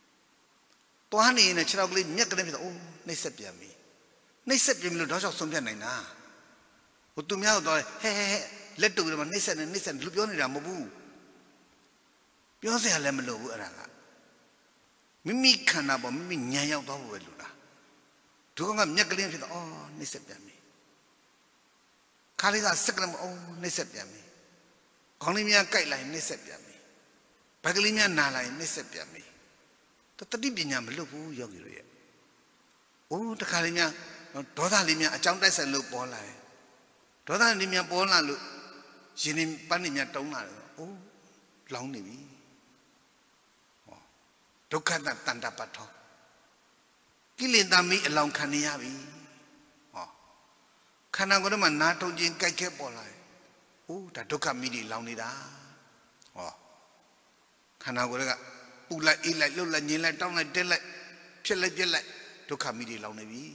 Tuhan ini cerita kali minyak kena kita oh nisep ya mi nisep ya mi lo dosa sumpah naina utumnya itu he let tu kita nisep lu pion ni ramu bu pion se halam lo bu ada lah mimi kana bo mimi nyaya tu bu lu lah tu kan minyak kali kita oh nisep ya mi kali dah sekarang oh nisep ya mi kalau ni minyak kai lain nisep ya mi bagi minyak nalain nisep ya mi tadi binya belum yogi ya. Oh, terkalinya dosa limnya acang desa lu pola. Dosa limnya pola lu, sini panimnya tahu nggak? Oh, laung ni bi. Oh, duka tanda patho. Kilin dami laung kania bi. Oh, karena kau mana tahu jin kai pola. Oh, dah duka midi laung ni dah. Oh, karena kau Ulai ilai lu lai nyilai tau lai delai pilai pilai tu kami di lau nabi.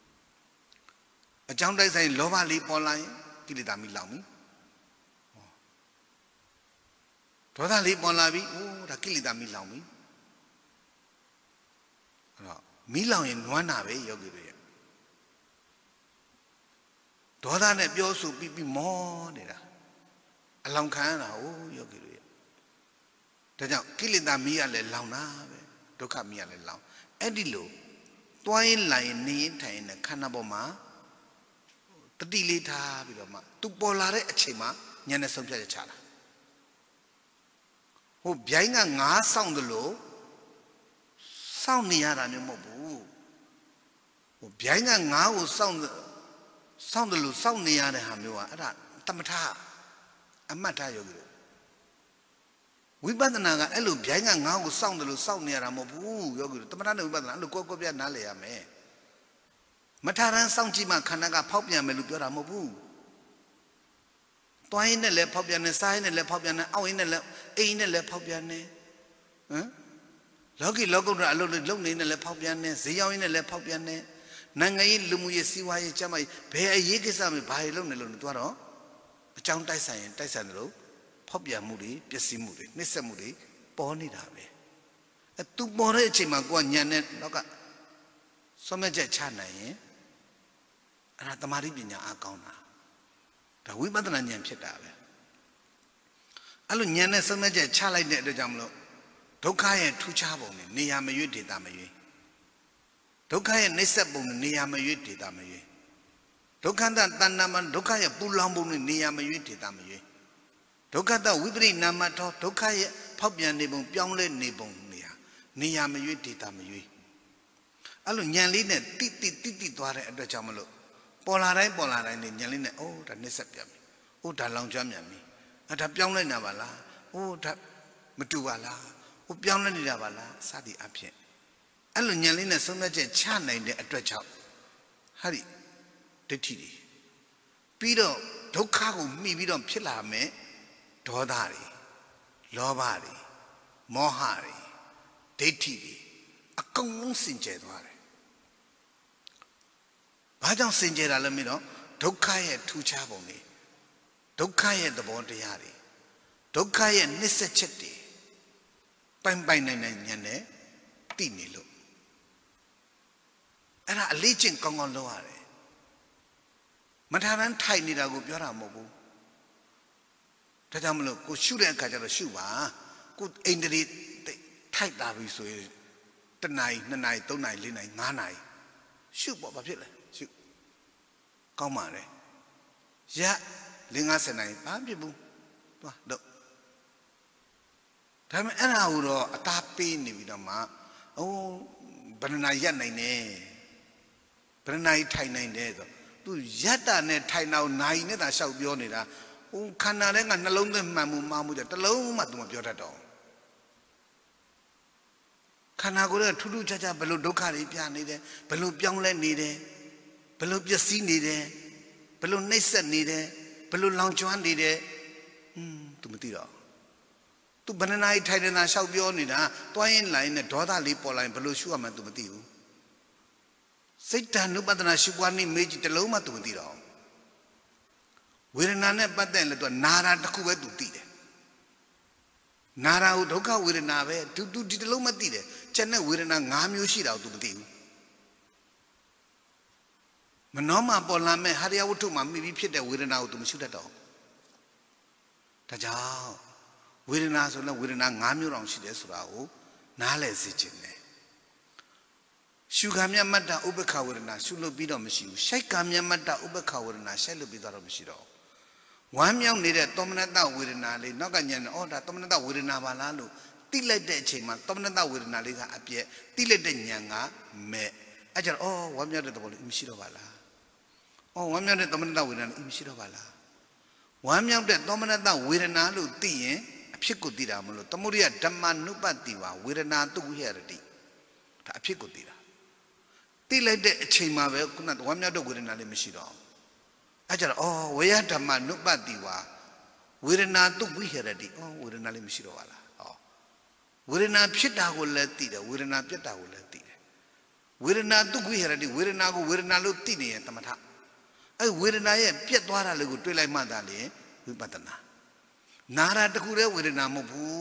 Ajang dai sai loba li polai kili dami lau mi. Dosa li polai bi oh dah kili dami lau mi. Mi lau yang nuana be yogi be. Dosa ne biasa pipi mo ni dah. Alam kan lah oh yogi be. Jangan kilida miya le launa be, duka miya le laun. Edilo, tuain lain ni thai na khana boma, tadi lita bilo ma, tu polare acema, nyane somja chala. Ho biaya nga sound dulu, sound ni ada ni mo bu. Ho biaya nga ho sound dulu sound ni ada hamiwa, ada tamatha, amata yogi. Wibadana ga elu biaya ngau sound dulu sound ni ada mobu yogi tu mana wibadana lu kau biaya nale ya me mataran sound cima karena ga pop biaya melu biara mobu tuain ni le pop biaya ni sai ni le pop biaya ni awin ni le ni le pop biaya ni lagi logo dah alu ni le pop biaya ni ziyawin ni le pop biaya ni nangai lumu ye siwa ye camai biaya ye kisah me bahaya ni tu ada macam tai sai dulu Hobya muri, biasa muri, nisa muri, pohon ini dah be. Tu boleh cuma gua nyane, loka, sama je cana ye, anak tamari binya akau na, dah wih mana nyane cita be. Alu nyane sama je cala ini ada jamlo, doka ye tu cabong ni, ni ame yudi dame ye, doka ye nisa bung ni ame yudi dame ye, doka dan tanaman doka ye pulang bung ni ame yudi dame ye. Doka dah wibri nama tu, doka ye pabya ni bung, piang le ni bung ni ya me yui tita me yui. Alu nyali ne titi tuare ada cama lo. Polarai ni nyali ne oh dah nisap ya mi, oh dah lang jam ya mi. Ada piang le nama la, oh dah metu bala, oh piang le ni dah bala, sadi apye. Alu nyali ne semua je cana ini ada cam. Hari titi. Piro doka ko mi piro pila me. Dodari, lobari, mohari, detiri, akung sinje doare. Bajang sinje dalam ini, doka ye tuja bongi, doka ye debon tiari, doka ye niseceti, pai nene tini lo. Era alijin kongon loare. Mataran thai ni ragu biara mobu. Tajam lo, ko syurga kajar syuba, ko indri thai dabi soe, tenai, nenai, tonai, linai, nganai, syuba apa sih? Syub, kau mana? Ya, linga senai, apa bu? Wah, dok. Tapi era uro, tapi ni bidama, oh, bernaya nai ne, bernaya thai nai ne tu, tu jada ne thai nau nai ne dah syau bion ni dah. Karena dengan nalung tu mamu je, terlalu matu mabiar dah. Karena aku dah tuduh caca belum doka ni pian ni deh, belum piang lain ni deh, belum biasa ni deh, belum nesan ni deh, belum langcuan ni deh, tu mesti dah. Tu benar naik thai dengan syau biar ni dah, tuain lain ni doa tali pola yang belum syua matu mesti tu. Setan nu pada syuan ni meji terlalu matu mesti dah. Wirana ne paten le tu nara takku betu ti de. 나라우 독하 우리나베 두두 디들로만 띠래 쟤네 우리나 5မျိုးရှိတာ 도မသိဘူး မနောမှာ ပေါ်လာမဲ့ 하리아우투မှာ မိပြီးဖြစ်တဲ့ ဝေဒနာကို 도 မရှိတတ်တော့ ဒါကြောင့် ဝေဒနာ ဆိုရင် ဝေဒနာ 5မျိုးတောင် ရှိတယ် ဆိုတာကို နားလည်စေချင်တယ် ရှုခါမြတ်မတ်တာ ဥပ္ပခ ဝေဒနာ ရှုလို့ပြီးတော့ မရှိဘူး ရှိုက်ကမြတ်မတ်တာ ဥပ္ပခ ဝေဒနာ ရှိုက်လို့ပြီးတော့ မရှိတော့ ဝမ်းမြောက်နေတဲ့ သောမနတ ဝေဒနာ လေး နောက်ကညံ့ ဩ ဒါ သောမနတ ဝေဒနာ ပါလား လို့ သိလိုက်တဲ့အချိန်မှာ သောမနတ ဝေဒနာ လေးက အပြည့် သိလိုက်တဲ့ ဉာဏ် က မဲ့ အဲ့ကြတော့ ဩ ဝမ်းမြောက်တဲ့ သဘောလေး မရှိတော့ပါလား ဩ ဝမ်းမြောက်တဲ့ သောမနတ ဝေဒနာ မရှိတော့ပါလား ဝမ်းမြောက်တဲ့ သောမနတ ဝေဒနာ လို့ သိရင် အဖြစ်ကို သိတာ မလို့ သမုဒိယ ဓမ္မနုပတ္တိဝါ ဝေဒနာ တုဝိဟရတိ ဒါ အဖြစ်ကို သိတာ သိလိုက်တဲ့အချိန်မှာပဲ ခုန ဝမ်းမြောက်တဲ့ ဝေဒနာ လေး မရှိတော့ အဲ့ကြတော့ ဩ ဝေယဓမ္မနုပတ္တိဝါ ဝေဒနာ တုဝိဟရတိ ဩ ဝေဒနာ လေး မရှိတော့ပါလား ဩ ဝေဒနာ ဖြစ်တာကိုလည်း သိတယ် ဝေဒနာ ပြတ်တာကိုလည်း သိတယ် ဝေဒနာ တုဝိဟရတိ ဝေဒနာ ကို ဝေဒနာ လို့ သိနေရင် သမထ အဲ့ ဝေဒနာ ရဲ့ ပြတ်သွားတာလေးကို တွေ့လိုက်မှသာလေ ဝိပဿနာ နာတာ တခုတည်း ဝေဒနာ မဟုတ်ဘူး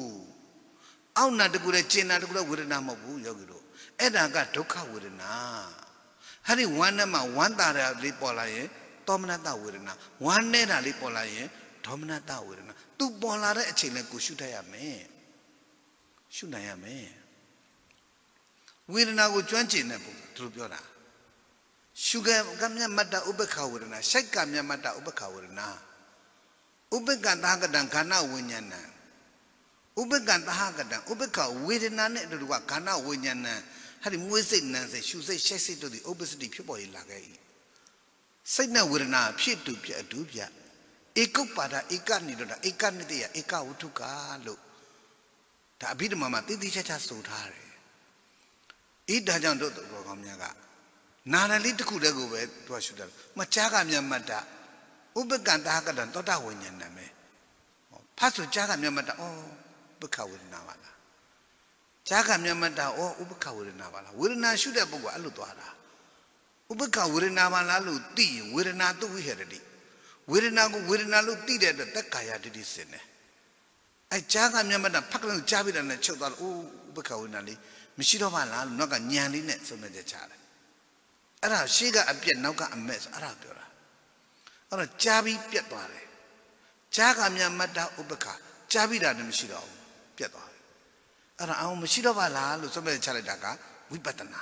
အောက်နာ တခုတည်း ကျင်နာ တခုတည်း ဝေဒနာ မဟုတ်ဘူး ယောဂီတို့ အဲ့ဒါက ဒုက္ခ ဝေဒနာ ဟာဒီ ဝမ်းနဲ့မှာ ဝမ်းသာတာ လေး ပေါ်လာရင် သောမနတ ဝေဒနာ ဝမ်းနေတာ လေး ပေါ်လာရင် ဒေါမနတ ဝေဒနာ သူ ပေါ်လာတဲ့ အချိန်နဲ့ ကို ရှုတတ်ရမယ် ရှုနိုင်ရမယ် ဝေဒနာ ကို ကျွမ်းကျင်တဲ့ ပုဂ္ဂိုလ် သူတို့ ပြောတာ ရှုကမြတ်မတ္တ ဥပ္ပခ ဝေဒနာ ရှိုက်ကမြတ်မတ္တ ဥပ္ပခ ဝေဒနာ ဥပ္ပကံ သဟကတံ ခန္ဓာ ဝိညာဏံ ဥပ္ပကံ သဟကတံ ဥပ္ပခ ဝေဒနာ နဲ့ အတူတူက ခန္ဓာ ဝိညာဏံ ဟာဒီ မွေးစိတ် နံစိတ် ရှုစိတ် ရှိုက်စိတ် တို့သည် ဥပ္ပစတိ ဖြစ်ပေါ်လာခဲ့၏စိတ်နဲ့ ဝေဒနာ ဖြစ်တူပြအတူပြ ဧကုပ္ပါဒ ဧကနိရောဓ ဧကနိတယ ဧကဝတ္ထုက လို့ ဒါ အဘိဓမ္မာ မှာ တိတိကျကျ ဆိုထားတယ် ဤဒါကြောင့် တို့ တော်ကောင်းများ က နာရလေး တစ်ခုတည်းကိုပဲ သူက ရှုတတ်တယ် မကြားကမြတ်မတ္တ ဥပ္ပကံ သဟကတံ သောတာ ဝိညာဏံ ပဲ ဖတ်ဆို ကြားကမြတ်မတ္တ ဩ ဥပ္ပခ ဝေဒနာ ပါလား ကြားကမြတ်မတ္တ ဩ ဥပ္ပခ ဝေဒနာ ပါလား ဝေဒနာ ရှုတဲ့ ပုဂ္ဂိုလ် အဲ့လို သွားတာ ဥပ္ပခ ဝေဒနာ ပါလား လို့ သိရင် ဝေဒနာ တုဝိဟရတိ ဝေဒနာ ကို ဝေဒနာ လို့ သိတဲ့ အတွက် သက်ကာယ ဒိဋ္ဌိ စင်တယ် အဲ့ ကြားကမြတ်မတ္တ ဖတ်ကလေး ကြားပြီးတာနဲ့ ချုပ်သွားလို့ ဥပ္ပခ ဝေဒနာ လေး မရှိတော့ပါလား လို့ နောက်က ဉာဏ်လေးနဲ့ ဆုံးဖြတ်ချက် ချတယ် အဲ့ဒါ ရှေ့က အပြက် နောက်က အမဲ့ အဲ့ဒါ ပြောတာ အဲ့တော့ ကြားပြီး ပြတ်သွားတယ် ကြားကမြတ်မတ္တ ဥပ္ပခ ကြားပြီးတာနဲ့ မရှိတော့ဘူး ပြတ်သွားတယ် အဲ့ဒါ အောင် မရှိတော့ပါလား လို့ ဆုံးဖြတ်ချက် ချလိုက်တာ က ဝိပဿနာ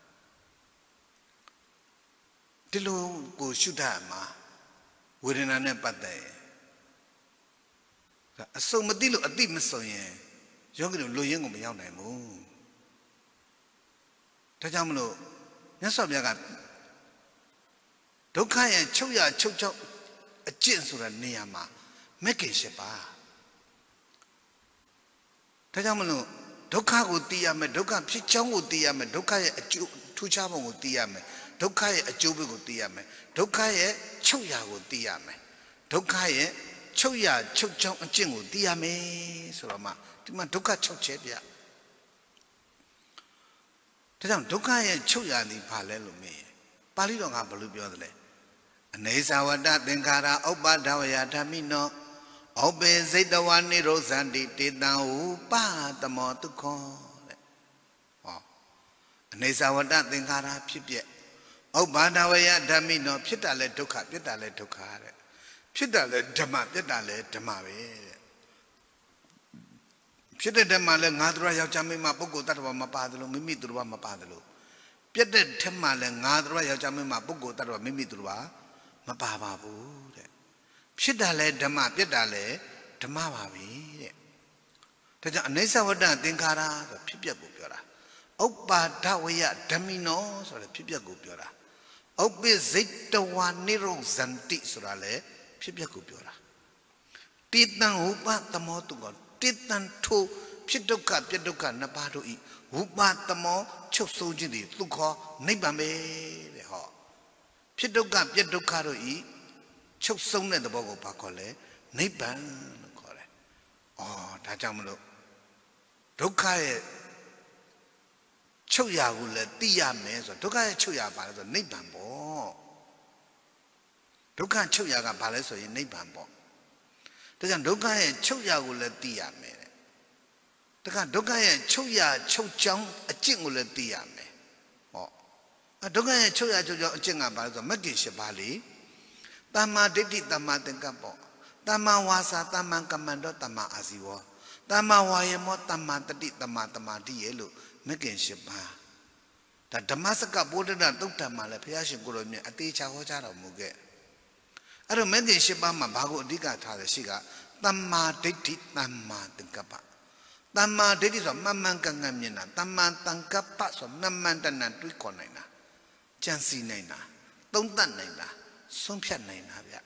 ဒီလို ကို ရှုတတ်မှာ ဝေဒနာ နဲ့ ပတ်သက်ရင် အစုံမသိလို့ အသိမစုံရင် ယောဂီတို့ လိုရင်းကို မရောက်နိုင်ဘူး ဒါကြောင့်မလို့ မြတ်စွာဘုရား က ဒုက္ခရဲ့ ချုပ်ရချုပ်ချောက် အကျင့် ဆိုတဲ့ နေရာမှာ မဂ္ဂင် 8 ပါး ဒါကြောင့်မလို့ ဒုက္ခ ကို သိရမယ် ဒုက္ခ ဖြစ်ကြောင်း ကို သိရမယ် ဒုက္ခရဲ့ အကျိုး ထူးခြားပုံ ကို သိရမယ် ဒုက္ခရဲ့ အကျိုးပေး ကို သိရမယ် ဒုက္ခရဲ့ ချုပ်ရာ ကို သိရမယ် ဒုက္ခရဲ့ ချုပ်ရာ ချုပ်ချောင်း အကျင့် ကို သိရမယ် ဆိုတော့မှ ဒီမှာ ဒုက္ခ 6 ချက် ပြ ဒါကြောင့် ဒုက္ခရဲ့ ချုပ်ရာ သည် ဘာလဲ လို့ မေးရင် ပါဠိတော် က ဘယ်လို ပြောသလဲ အနေဆာဝတ္တ သင်္ခါရ ဥပ္ပါဒဝယ ဓမ္မိနော ဩပေ စိတ်တဝါ နိရောဇန္တိ တေတံ ဥပသမော ဒုက္ခော တဲ့ ဟော အနေဆာဝတ္တ သင်္ခါရ ဖြစ်ပျက် ဥပ္ပါဒဝယ ဓမ္မိနော ဖြစ်တာလဲ ဒုက္ခ ပြတ်တာလဲ ဒုက္ခ တဲ့ ဖြစ်တာလဲ ဓမ္မ ပြတ်တာလဲ ဓမ္မ ပဲ တဲ့ ဖြစ်တဲ့ ဓမ္မလဲ ငါတို့ယောက်ျားမိန်းမ ပုဂ္ဂိုလ် တ attva မပါသလို မိမိသူတော် မပါသလို ပြတ်တဲ့ ဓမ္မလဲ ငါတို့ယောက်ျားမိန်းမ ပုဂ္ဂိုလ် တ attva မိမိသူတော် မပါပါဘူး တဲ့ ဖြစ်တာလဲ ဓမ္မ ပြတ်တာလဲ ဓမ္မ ပါပဲ တဲ့ ဒါကြောင့် အနေဆာဝတ္တ သင်္ခါရ ဆို ဖြစ်ပျက် ကို ပြောတာ ဥပ္ပါဒဝယ ဓမ္မိနော ဆိုတဲ့ ဖြစ်ပျက် ကို ပြောတာ ဥပ္ပိစိတ်တဝါ နိရောဇန္တိ ဆိုတာလဲ ဖြစ်ပျက် ကို ပြောတာ တေတံ ဥပသမော ဒုက္ခော တေတံ ထို ဖြစ်ဒုက္ခ ပြတ်ဒုက္ခ 2 ပါးတို့ ၏ ဥပသမော ချုပ်ဆုံးခြင်း သည် ဒုက္ခော နိဗ္ဗာန် ပဲ တဲ့ ဟော ဖြစ်ဒုက္ခ ပြတ်ဒုက္ခ တို့ ၏ ချုပ်ဆုံးတဲ့ သဘော ကို ဘာခေါ်လဲ နိဗ္ဗာန် လို့ ခေါ်တယ် ဒါကြောင့်မလို့ ဒုက္ခရဲ့ ချုပ်ရာ ကိုလည်း သိရမယ် ဆိုတော့ ဒုက္ခရဲ့ ချုပ်ရာ ဘာလဲ ဆိုတော့ နိဗ္ဗာန် ပေါ့ ဒုက္ခ ချုပ်ရာ က ဘာလဲ ဆိုရင် နိဗ္ဗာန် ပေါ့ ဒါကြောင့် ဒုက္ခရဲ့ ချုပ်ရာ ကိုလည်း သိရမယ် တဲ့ ka dukkha ye chokya chokchang achit ko le ti ya me ho dukkha ye chokya chokchang achit nga ba so maggi 8 ပါးလေtamma ditti tamma thingkappo tamma wasa tamma kammanto tamma asiwo tamma wayamo tamma tati tamma tamati ye lo maggi 8 ပါးဒါဓမ္မစကဗုဒ္ဓတုတ်တံမှာလည်းဘုရားရှင်ကိုယ်တော်မြတ်အသေးချာဟောကြားတော်မူခဲ့အဲ့တော့မဂ္ဂင် 8 ပါးမှာဘာကိုအဓိကထားတယ်ရှိကသမ္မာဒိဋ္ဌိသမ္မာသင်္ကပ္ပသမ္မာဒိဋ္ဌိဆိုမှန်မှန်ကန်ကန်မြင်တာသမ္မာသင်္ကပ္ပဆိုမှန်မှန်တန်တန်တွေးခေါ်နိုင်တာကြံစည်နိုင်တာသုံးသပ်နိုင်တာဆုံးဖြတ်နိုင်တာဗျဒါ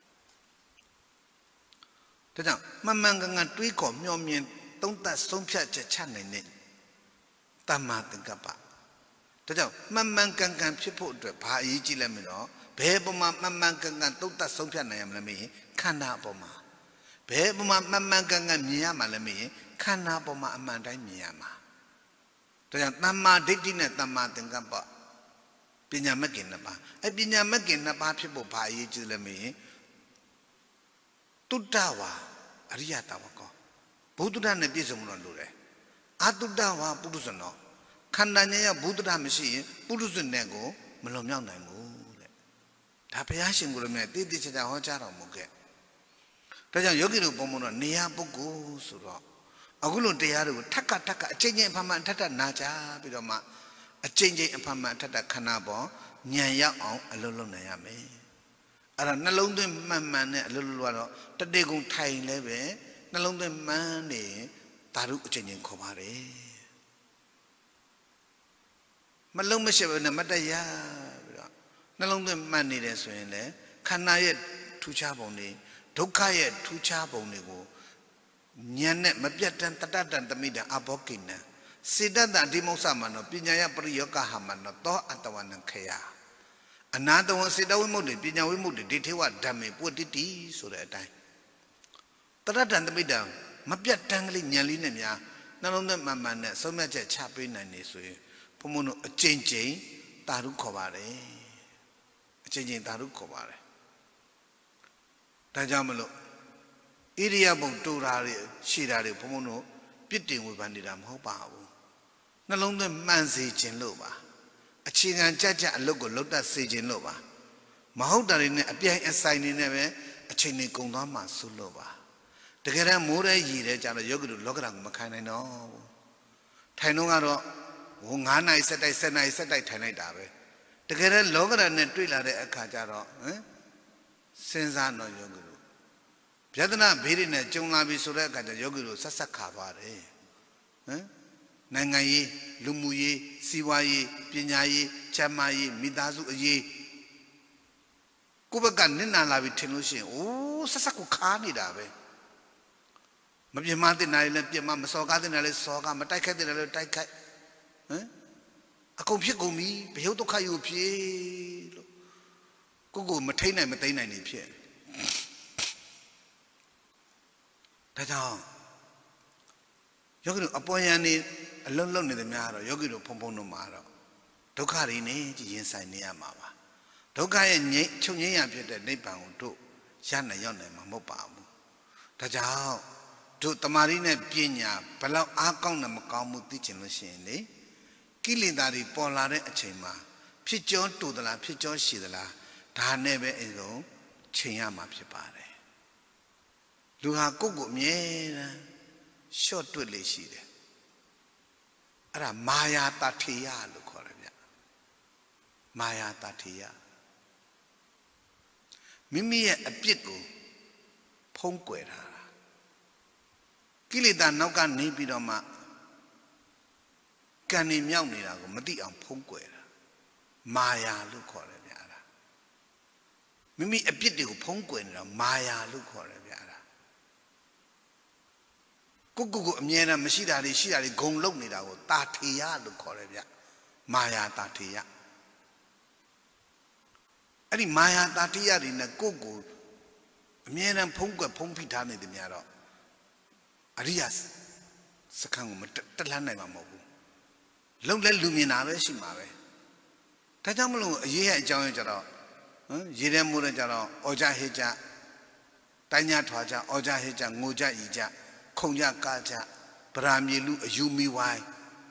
ကြောင့်မှန်မှန်ကန်ကန်တွေးခေါ်မျှော်မြင်သုံးသပ်ဆုံးဖြတ်ချက်ချနိုင်တဲ့သမ္မာသင်္ကပ္ပဒါကြောင့်မှန်မှန်ကန်ကန်ဖြစ်ဖို့အတွက်ဘာအရေးကြီးလဲမလို့ဘယ်ပုံမှာမှန်မှန်ကန်ကန်သုံးသပ်ဆုံးဖြတ်နိုင်ရမလဲမင်းခန္ဓာအပေါ်မှာဘယ်ပုံမှာမှန်မှန်ကန်ကန်မြင်ရမှာလဲမင်းခန္ဓာပေါ်မှာအမှန်တိုင်းမြင်ရမှာဒါကြောင့်သမ္မာဒိဋ္ဌိနဲ့သမ္မာသင်္ကပ္ပပညာမဂ္ဂင် 2 ပါးပညာမဂ္ဂင် 2 ပါးဖြစ်ဖို့ဘာအရေးကြီးလဲမင်းတုတ္တဝါအရိယတဝကောဘုဒ္ဓနဲ့ပြည့်စုံလို့လို့တယ်အတုတ္တဝါပုရုဇဏောခန္ဓာဉာဏ်ရဘုဒ္ဓမရှိရင်ပုရုဇဉ်နဲ့ကိုမလွန်မြောက်နိုင်ဘူးတဲ့ဒါဘုရားရှင်ကိုယ်တော်မြတ်တည်တည်ချာချာဟောကြားတော်မူခဲ့ဒါကြောင့်ယောဂီတို့ပုံမှန်တော့နေရာပုဂ္ဂိုလ်ဆိုတော့အခုလိုတရားတွေကိုထက်အချိန်ချင်းအဖမှန်ထက်နာကြပြီးတော့မှအချိန်ချင်းအဖမှန်ထက်ခန္ဓာပေါ်ဉာဏ်ရောက်အောင်အလုံးလုံးနိုင်ရမယ်အဲ့ဒါနှလုံးသွင်းမှန်မှန်နဲ့အလုံးလုံးကတော့တတိကုံထိုင်လဲပဲနှလုံးသွင်းမှန်နေသာဓုအချိန်ချင်းခေါ်ပါတယ်မလုံးမရှိဘဲနဲ့မတရပြီးတော့နှလုံးသွင်းမှန်နေတယ်ဆိုရင်လေခန္ဓာရဲ့ထူးခြားပုံတွေဒုက္ခရဲ့ထူးခြားပုံတွေကိုဉာဏ်နဲ့မပြတ်တမ်းတတတန်တမိတံအဘောကိနံစေတတံဒီမု္ဆမနောပညာယပရိယောကဟမနောသောအတဝနံခယအနာတဝစေတဝိမုတ်တိပညာဝိမုတ်တိဒိဋ္ဌိဝဓမ္မေပုတ္တိတိဆိုတဲ့အတိုင်းတတတန်တမိတံမပြတ်တမ်းကလေးဉာဏ်လေးနဲ့များနှလုံးသွင်းမှန်မှန်နဲ့ဆုံးဖြတ်ချက်ချပေးနိုင်နေဆိုရင်ဘုံဘုံတို့အကျဉ်းချင်းတာရုခေါ်ပါတယ်အကျဉ်းချင်းတာရုခေါ်ပါတယ်ဒါကြောင့်မလို့ဣရိယာပုတ်တူတာတွေရှိတာတွေဘုံဘုံတို့ပြစ်တင်ဝေဖန်နေတာမဟုတ်ပါဘူးနှလုံးသွင်းမှန်စေခြင်းလို့ပါအခြေခံကြကြအလုပ်ကိုလုပ်တတ်စေခြင်းလို့ပါမဟုတ်တာတွေနဲ့အပြိုင်အဆိုင်နေနဲ့ပဲအချိန်တွေကုန်သွားမှဆုလို့ပါတကယ်တမ်းမိုးရဲရည်တဲ့ကြတော့ယောဂီတို့လောကဓာတ်ကိုမခံနိုင်တော့ဘူးထိုင်တော့ကတော့9 နာရီဆက်တိုက်10 နာရီဆက်တိုက်ထိုင်လိုက်တာပဲတကယ်တော့လောကဓာတ်နဲ့တွေ့လာတဲ့အခါကျတော့စဉ်းစားတော့ယောဂီတို့ဗျသနာဘေးတွေနဲ့ကြုံလာပြီဆိုတဲ့အခါကျယောဂီတို့ဆက်ခါသွားတယ်နိုင်ငံရေးလူမှုရေးစီးပွားရေးပညာရေးကျန်းမာရေးမိသားစုအရေးကိုယ့်ဘက်ကနစ်နာလာပြီထင်လို့ရှိရင်ဆက်ကိုခါနေတာပဲမပြမတဲ့နာရီလည်းပြမမစော်ကားတဲ့နာရီလည်းစော်ကားမတိုက်ခိုက်တဲ့နာရီလည်းတိုက်ခိုက်အကုန်ဖြစ်ကုန်ပြီဘယုတ်ဒုက္ခယူဖြစ်လို့ကိုမထိန်နိုင်မသိနိုင်နေဖြစ်ဒါကြောင့်ယောဂီတို့အပေါ်ယံနေအလုံးလုံးနေသမျှတော့ယောဂီတို့ဖုံဖုံတို့မှာတော့ဒုက္ခတွေနဲ့ရင်ဆိုင်နေရမှာပါဒုက္ခရဲ့ချုပ်ငြိမ်းရဖြစ်တဲ့နိဗ္ဗာန်ကိုတို့ရနိုင်ရောက်နိုင်မှာမဟုတ်ပါဘူးဒါကြောင့်တို့တမာရီနဲ့ပညာဘလောက်အားကောင်းတယ်မကောင်းမှုသိချင်လို့ရှိရင်လေကိလေသာတွေပေါ်လာတဲ့အချိန်မှာဖြစ်ကြောတူသလားဖြစ်ကြောရှိသလားဒါနဲ့ပဲအဲလိုချိန်ရမှာဖြစ်ပါတယ်လူဟာကိုယ့်ကိုအမြဲတမ်းရှော့တွက်လေရှိတယ်အဲ့ဒါမာယာတထေယလို့ခေါ်တယ်ဗျမာယာတထေယမိမိရဲ့အပြစ်ကိုဖုံးကွယ်ထားတာကိလေသာနောက်ကနေပြီးတော့မှကံနေမြောက်နေတာကိုမသိအောင်ဖုံးကွယ်တာမာယာလို့ခေါ်တယ်ဗျာအဲ့ဒါမိမိအပြစ်တွေကိုဖုံးကွယ်နေတာမာယာလို့ခေါ်တယ်ဗျာအဲ့ဒါကိုအမြဲတမ်းမရှိတာတွေရှိတာတွေဂုံလုံနေတာကိုတာထေယလို့ခေါ်တယ်ဗျမာယာတာထေယအဲ့ဒီမာယာတာထေယတွေနဲ့ကိုအမြဲတမ်းဖုံးကွယ်ဖုံးဖိထားနေတယ်များတော့အရိယစခန်းကိုမတက်လှမ်းနိုင်မှာမဟုတ်ဘူးလုံလဲလူမြင်တာပဲရှိမှာပဲဒါကြောင့်မလို့အရေးရဲ့အကြောင်းရကြတော့ရေထဲမိုးတဲ့ကြတော့အော်ကြဟစ်ကြတိုင်းညထွာကြအော်ကြဟစ်ကြငိုကြဤကြခုံကြကားကြ Paramilu Yumi Wai.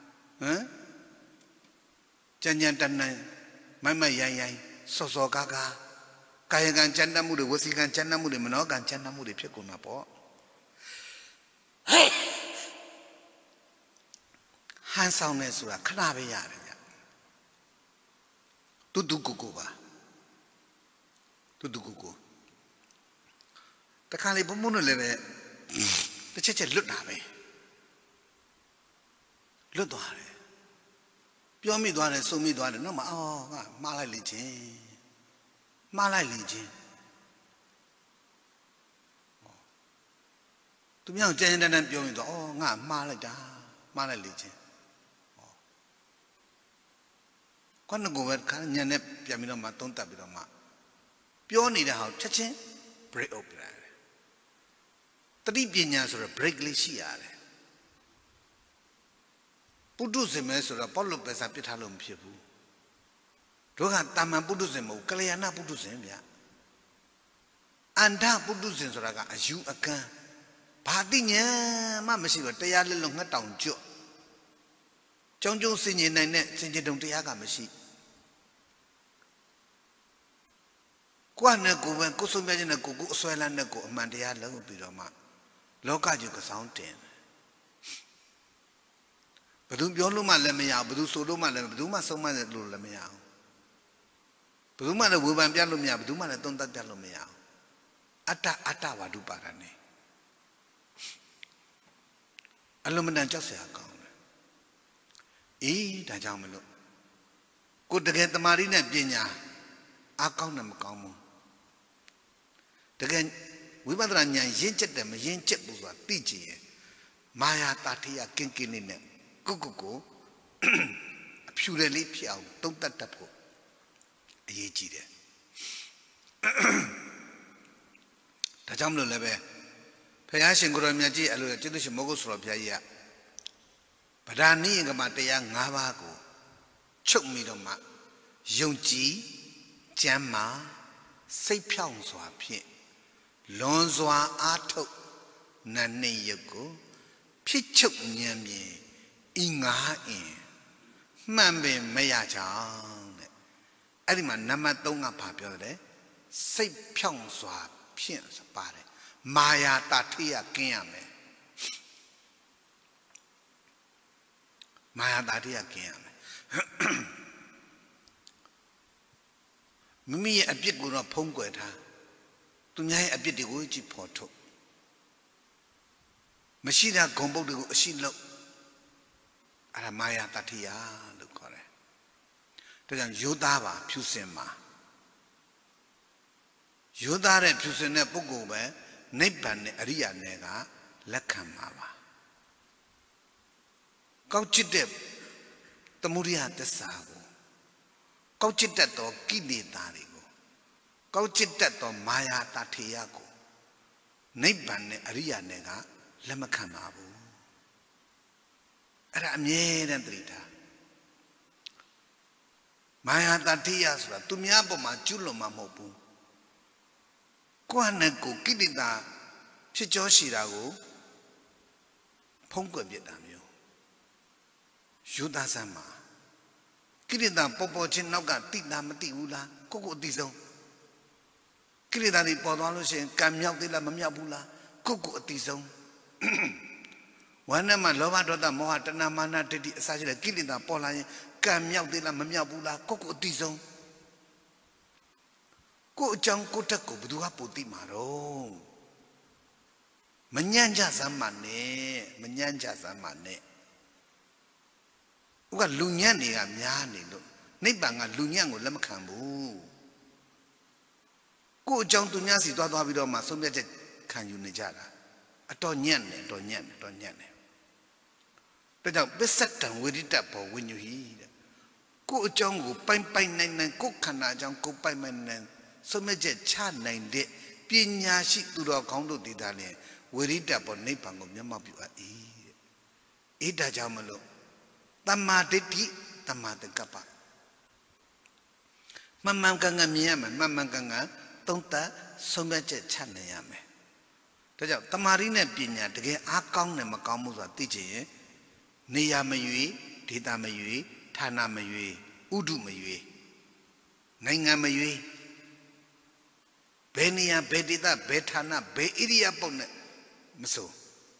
Janyan Tanan, Mama Yay, Soso Gaga, Kayagan Chanamudi, Wasigan Chanamudi, Manogan Chanamudi, Pekunapo. Handsome Nesura, Kanabia. Tudukuba. Tuduku. The Kalibumuno leve, the church looked at me. Look at it. Pure me done, so me done, no, Malay Legion. Malay Legion. To me, Jen and Pure me, oh, Malay Legion. Quando go at Kanyane Piamino Matonta Bidoma. Pure need a house, church, break up. 3 piñas or a break lisiare. Puduzime or a polo pesapitalum pibu. Toga Tama Puduzemo, Kalayana Puduzemia. And that Puduzin Soraga, as you a can. Padinya, Mamma Siva, Tayal Longa Town Joe. John Jones in Nine, Saint John Tiaga Messi. Quana go and Cosumena go, Soilana go, Mandia Low Bidoma. Loka you can sound 10. But do Yoluma Lemia, but do Soloma, Duma so much at Lulamia. Puma the woman Yalumia, Duma don't that Yalumia. Atawa do Parane. Aluminum just a count. Tajamelo. Good to get the Marina Pina. I count them common. Again. We mother and Yinchet them, Yinchet was a PG. Maya Tatia kinkin in them. Cuckoo, purely piao, don't that tapo. Ye cheated. Tajamlo leve. Payashin Guramiaji, a little mogos from Pia. But I need a matea Navago. Choke me to ma. Yonji, Jamma, say pounds or pie. Lonzoa ato nane yoko, pichuk nyamye, inga in, mambe mayachang. Ariman namatonga papillade, say pyong swa, piens pare, maya tatia kiame. Maya tatia kiame. Mimi a bit gonna pongueta. A bit the Uji Porto. Machina gombo de Shilo Aramaya Tatia, the Kore. Then Yodava, Pusema Yodare Pusene Pogobe, Nepan Aria Nega, Lakamava. Couchitep, the Muria de Sago. Couchiteto, Kidney Tarigo. Couchiteto, Maya Tatiago. Nepan Aria Nega, Lamakamabu. Aramie and Rita. Maya Tatias, Tumiabo Machulo Mamopu. Kuaneko Kidida, Chichoshirago, Pongo Vietnamio. Judasama. Kidida Popo Chinoga, Tina Matiula, Coco Dizo. Kidida di Podolus and Camia de la Mamiabula, Coco Dizo. One of my lover daughter Mohatana Mana did such a Kidida Pola, Camia de la Mamiabula, Coco Dizo. Go Jang Kotako, Budua Putimaro. Manyanja Zamane, Manyanja Zamane. Uga Lunyani am Yani, Nibanga Lunyan will Lamkambu. Go Jang to Nasi Dodabidoma, so that can you Nijara. A Tonyan, Tonyan. But a besatan with it up when you hear. Go Jang, Pine Nine, Kokana, Jang, Pine Man. So much a chan 9 day, Pinya shik to the condo di Dane, where it up on Nepang of Yamabu. Ida Jamalo Tamate tea, Tamate Kappa. Mamma Ganga Miaman, Mamma Ganga, Tonta, so much a chan yame. ကြောင့်တမာရီနဲ့ပညာတကယ်အားကောင်းတယ်မကောင်းဘူးဆိုတာသိချင်ရင်နေရာမရွေဒေတာမရွေဌာနမရွေဥဒုမရွေနိုင်ငံမရွေဘယ်နေရာဘယ်ဒေတာဘယ်ဌာနဘယ်ဣရိယာပုတ်နဲ့မစိုး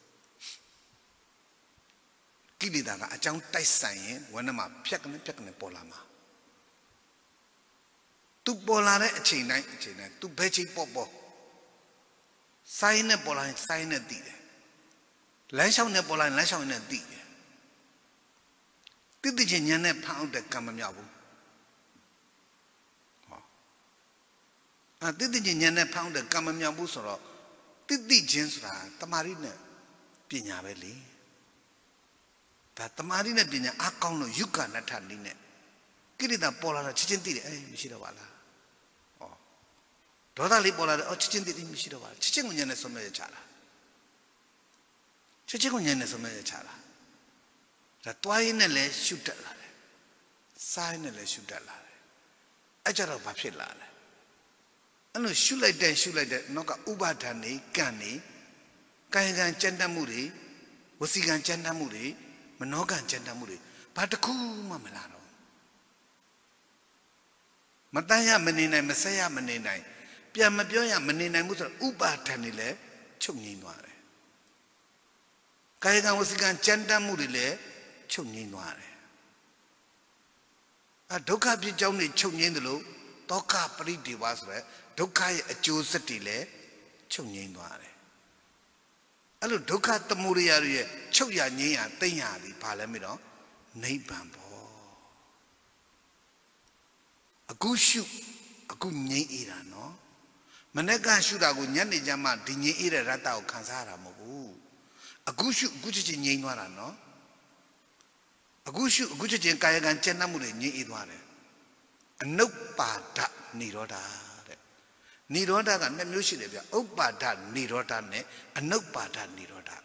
ကိလေသာကအကြောင်းတိုက်ဆိုင်ရင်ဝဏ္ဏမှာဖြက်ကနေပေါ်လာမှာသူပေါ်လာတဲ့အချိန်တိုင်းသူဘယ်ချိန်ပေါ်စိုင်းနဲ့ပေါ်လာရင်စိုင်းနဲ့တည်တယ်လမ်းလျှောက်နဲ့ပေါ်လာရင်လမ်းလျှောက်နဲ့တည်တယ်တိတိကျကျနဲ့ဖန်အောင်တဲ့ကံမမြောက်ဘူးဟောတိတိကျကျနဲ့ဖန်အောင်တဲ့ကံမမြောက်ဘူးဆိုတော့တိတိချင်းဆိုတာတမာရီနဲ့ပညာပဲလေဒါတမာရီနဲ့ပညာအကောင်းလို့ယုကနထနည်းနဲ့ကိရိတာပေါ်လာတော့ချင်းတည်တယ်အေးမရှိတော့ပါလားဒေါသလေးပေါ်လာတော့ချင်းတည်တယ်မရှိတော့ပါလားချင်းကိုညံနဲ့ဆုံးမရချတာချင်းကိုညံနဲ့ဆုံးမရချတာဒါတွားရင်းနဲ့လည်းရှုတတ်လာတယ်စားရင်းနဲ့လည်းရှုတတ်လာတယ်အဲ့ကြတော့ဘာဖြစ်လာလဲအဲ့လိုရှုလိုက်တဲ့နောက်ကဥပါဒဏ်နေကံနေကာယကံကြံတတ်မှုတွေဝစီကံကြံတတ်မှုတွေမနောကံကြံတတ်မှုတွေဘာတစ်ခုမှမလာတော့မတန်ရမနေနိုင်မဆက်ရမနေနိုင်ပြန်မပြောရမနေနိုင်ဘူးဆိုတော့ဥပါဒဏ်နေလည်းချုပ်ငြိမ်းသွားတယ်ကာယကံဝစီကံကြံတတ်မှုတွေလည်းချုပ်ငြိမ်းသွားတယ်ဒုက္ခဖြစ်ကြောင်းတွေချုပ်ငြိမ်းတယ်လို့ဒုက္ခပရိဒေဝဆိုရဲဒုက္ခရဲ့အကျိုးဆက်တွေလည်းချုပ်ငြိမ်းသွားတယ်အဲ့လိုဒုက္ခသမုဒယရဲ့ချုပ်ရငြိမ်းရသိမ့်ရသည်ဘာလဲမေးတော့နိဗ္ဗာန်ပေါ့အခုရှုအခုငြိမ်းအေးတာနော်မနေ့ကရှုတာကိုညနေကျမှဒီငြိမ်းအေးတဲ့ရတ္တကိုခံစားရတာမဟုတ်ဘူးအခုရှုအခုချင်းငြိမ်းသွားတာနော်အခုရှုအခုချင်းကာယကံကျင့်တတ်မှုတွေငြိမ်းအေးသွားတယ်အနုပ္ပါဒနိရောဓတဲ့နိရောဓကနှစ်မျိုးရှိတယ်ဗျဥပ္ပါဒနိရောဓနဲ့အနုပ္ပါဒနိရောဓ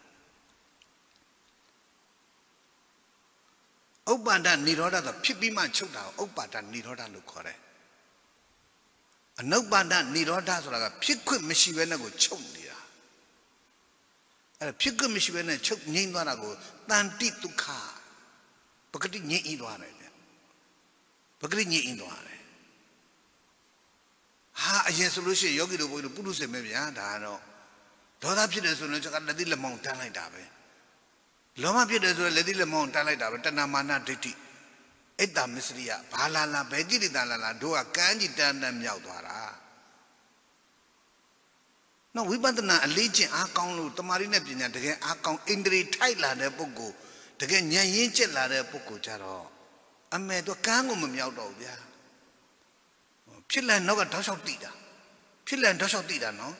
ဥပ္ပါဒနိရောဓဆိုဖြစ်ပြီးမှချုပ်တာကိုဥပ္ပါဒနိရောဓလို့ခေါ်တယ်အနုပ္ပါဒနိရောဓဆိုတာကဖြစ်ခွင့်မရှိဘဲနဲ့ကိုချုပ်နေတာအဲ့ဒါဖြစ်ခွင့်မရှိဘဲနဲ့ချုပ်ငြိမ်းသွားတာကိုတန်တိဒုက္ခပဂတိငြိမ်းသွားတယ်ပဂတိငြိမ်းသွားတယ်ဟာအရင်ဆိုလို့ရှိရင်ယောဂီတို့ဘုရားတို့ပုရုစေမဲ့ဗျာဒါကတော့ဒေါသဖြစ်တယ်ဆိုရင်ကျွန်တော်လက်သီးလက်မောင်းတန်းလိုက်တာပဲလောဘဖြစ်တယ်ဆိုရင်လက်သီးလက်မောင်းတန်းလိုက်တာပဲတဏမာနဒိဋ္ဌိအိတ္တမစ္စရိယဘာလာလာဘယ်ကိရိတာလာလာတို့ကကန်းကြီးတန်းတန်းမြောက်သွားတာနော်ဝိပဿနာအလေးကျင့်အားကောင်းလို့တမာရီနဲ့ပညာတကယ်အားကောင်းဣန္ဒြေထိုက်လာတဲ့ပုဂ္ဂိုလ်တကယ်ဉာဏ်ရင်းကျက်လာတဲ့ပုဂ္ဂိုလ်ကြတော့အမေတို့ကန်းကိုမမြောက်တော့ဘူးဗျာဖြစ်လန်နောက်ကတောက်လျှောက်တိတာဖြစ်လန်တောက်လျှောက်တိတာနော်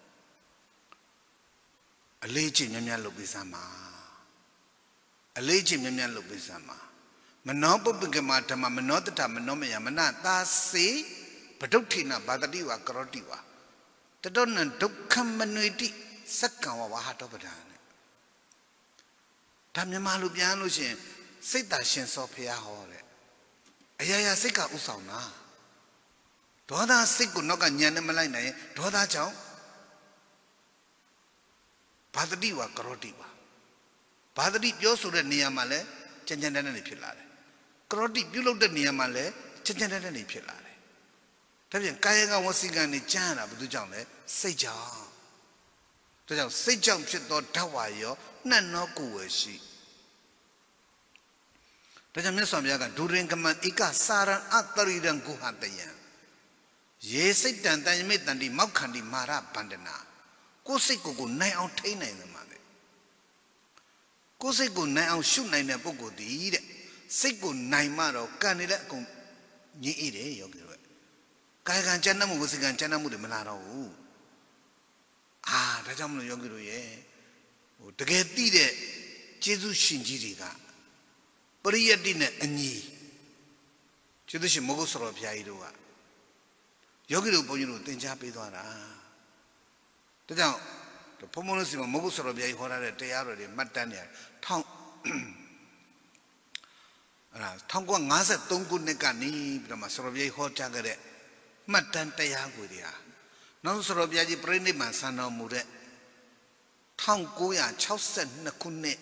အလေးကျင့်များများလုပ်ပေးစမ်းပါအလေးကျင့်များများလုပ်ပေးစမ်းပါမနောပုပ္ပကမဓမ္မမနောတထမနောမယမနသာစေဗဒုဋ္ဌိနဘာတတိဝကရောတိဝတတောနံဒုက္ခမနွေတိစက္ကံဝဝဟတောပဒံဒါမြန်မာလူပြန်လို့ရှိရင်စိတ်သာရှင်စောဖရာဟောတဲ့အရာရာစိတ်ကဥဆောင်တာဒေါသစိတ်ကိုနောက်ကညံနဲ့မလိုက်နိုင်ဒေါသကြောင့်ဘာတတိဝကရောတိဝဘာတတိပြောဆိုတဲ့နေရာမှာလဲကြံကြံတန်းနေဖြစ်လာတယ်ကရောတိပြုလုပ်တဲ့နေရာမှာလဲကြံကြံတန်းနေဖြစ်လာတယ်ဒါပြန်ကာယကဝစီကံနေကြမ်းရတာဘယ်သူကြောင့်လဲစိတ်ကြောင့်ဒါကြောင့်စိတ်ကြောင့်ဖြစ်သောဓာတ်ဝါရောနှံ့သောကိုယ်ဝယ်ရှိဒါကြောင့်မြတ်စွာဘုရားကဒုရင်ကမံဧကစာရံအတရိရံကုဟတယံရေစိတ်တန်တန်ယမိတန်တိမောက်ခန္တိမာရဗန္ဒနာကိုယ်စိတ်ကိုနိုင်အောင်ထိန်းနိုင်တယ်မှာလေကိုယ်စိတ်ကိုနိုင်အောင်ရှုနိုင်တဲ့ပုဂ္ဂိုလ်တည်းတဲ့စိတ်ကိုနိုင်မှတော့ကံနေလည်းအကုန်ငြိမ့်အေးတယ်ယောဂီတို့ကာယကံကျမ်းတတ်မှုဝစီကံကျမ်းတတ်မှုတွေမလာတော့ဘူးဒါကြောင့်မလို့ယောဂီတို့ရဲ့တကယ်သိတဲ့ကျေးဇူးရှင်ကြီးတွေကပရိယတ္တိနဲ့အညီကျေးဇူးရှင်မဂုတ်ဆရာဘုရားကြီးတို့ကယောဂီတို့ဘုန်းကြီးတို့သင်ကြားပေးသွားတာဒါကြောင့်ဘုံဘုံလို့စီမမဂုတ်ဆရာဘုရားကြီးဟောထားတဲ့တရားတော်တွေမှတ်တမ်းနေ1953ခုနှစ်ကနေပြီးတော့မှဆရာဘုရားကြီးဟောကြားခဲ့တဲ့မှတ်တမ်းတရားကိုတွေဟာနောက်ဆရာဘုရားကြီးပြိဋိနိဗ္ဗာန်ဆံတော်မူတဲ့ 1962ခုနှစ်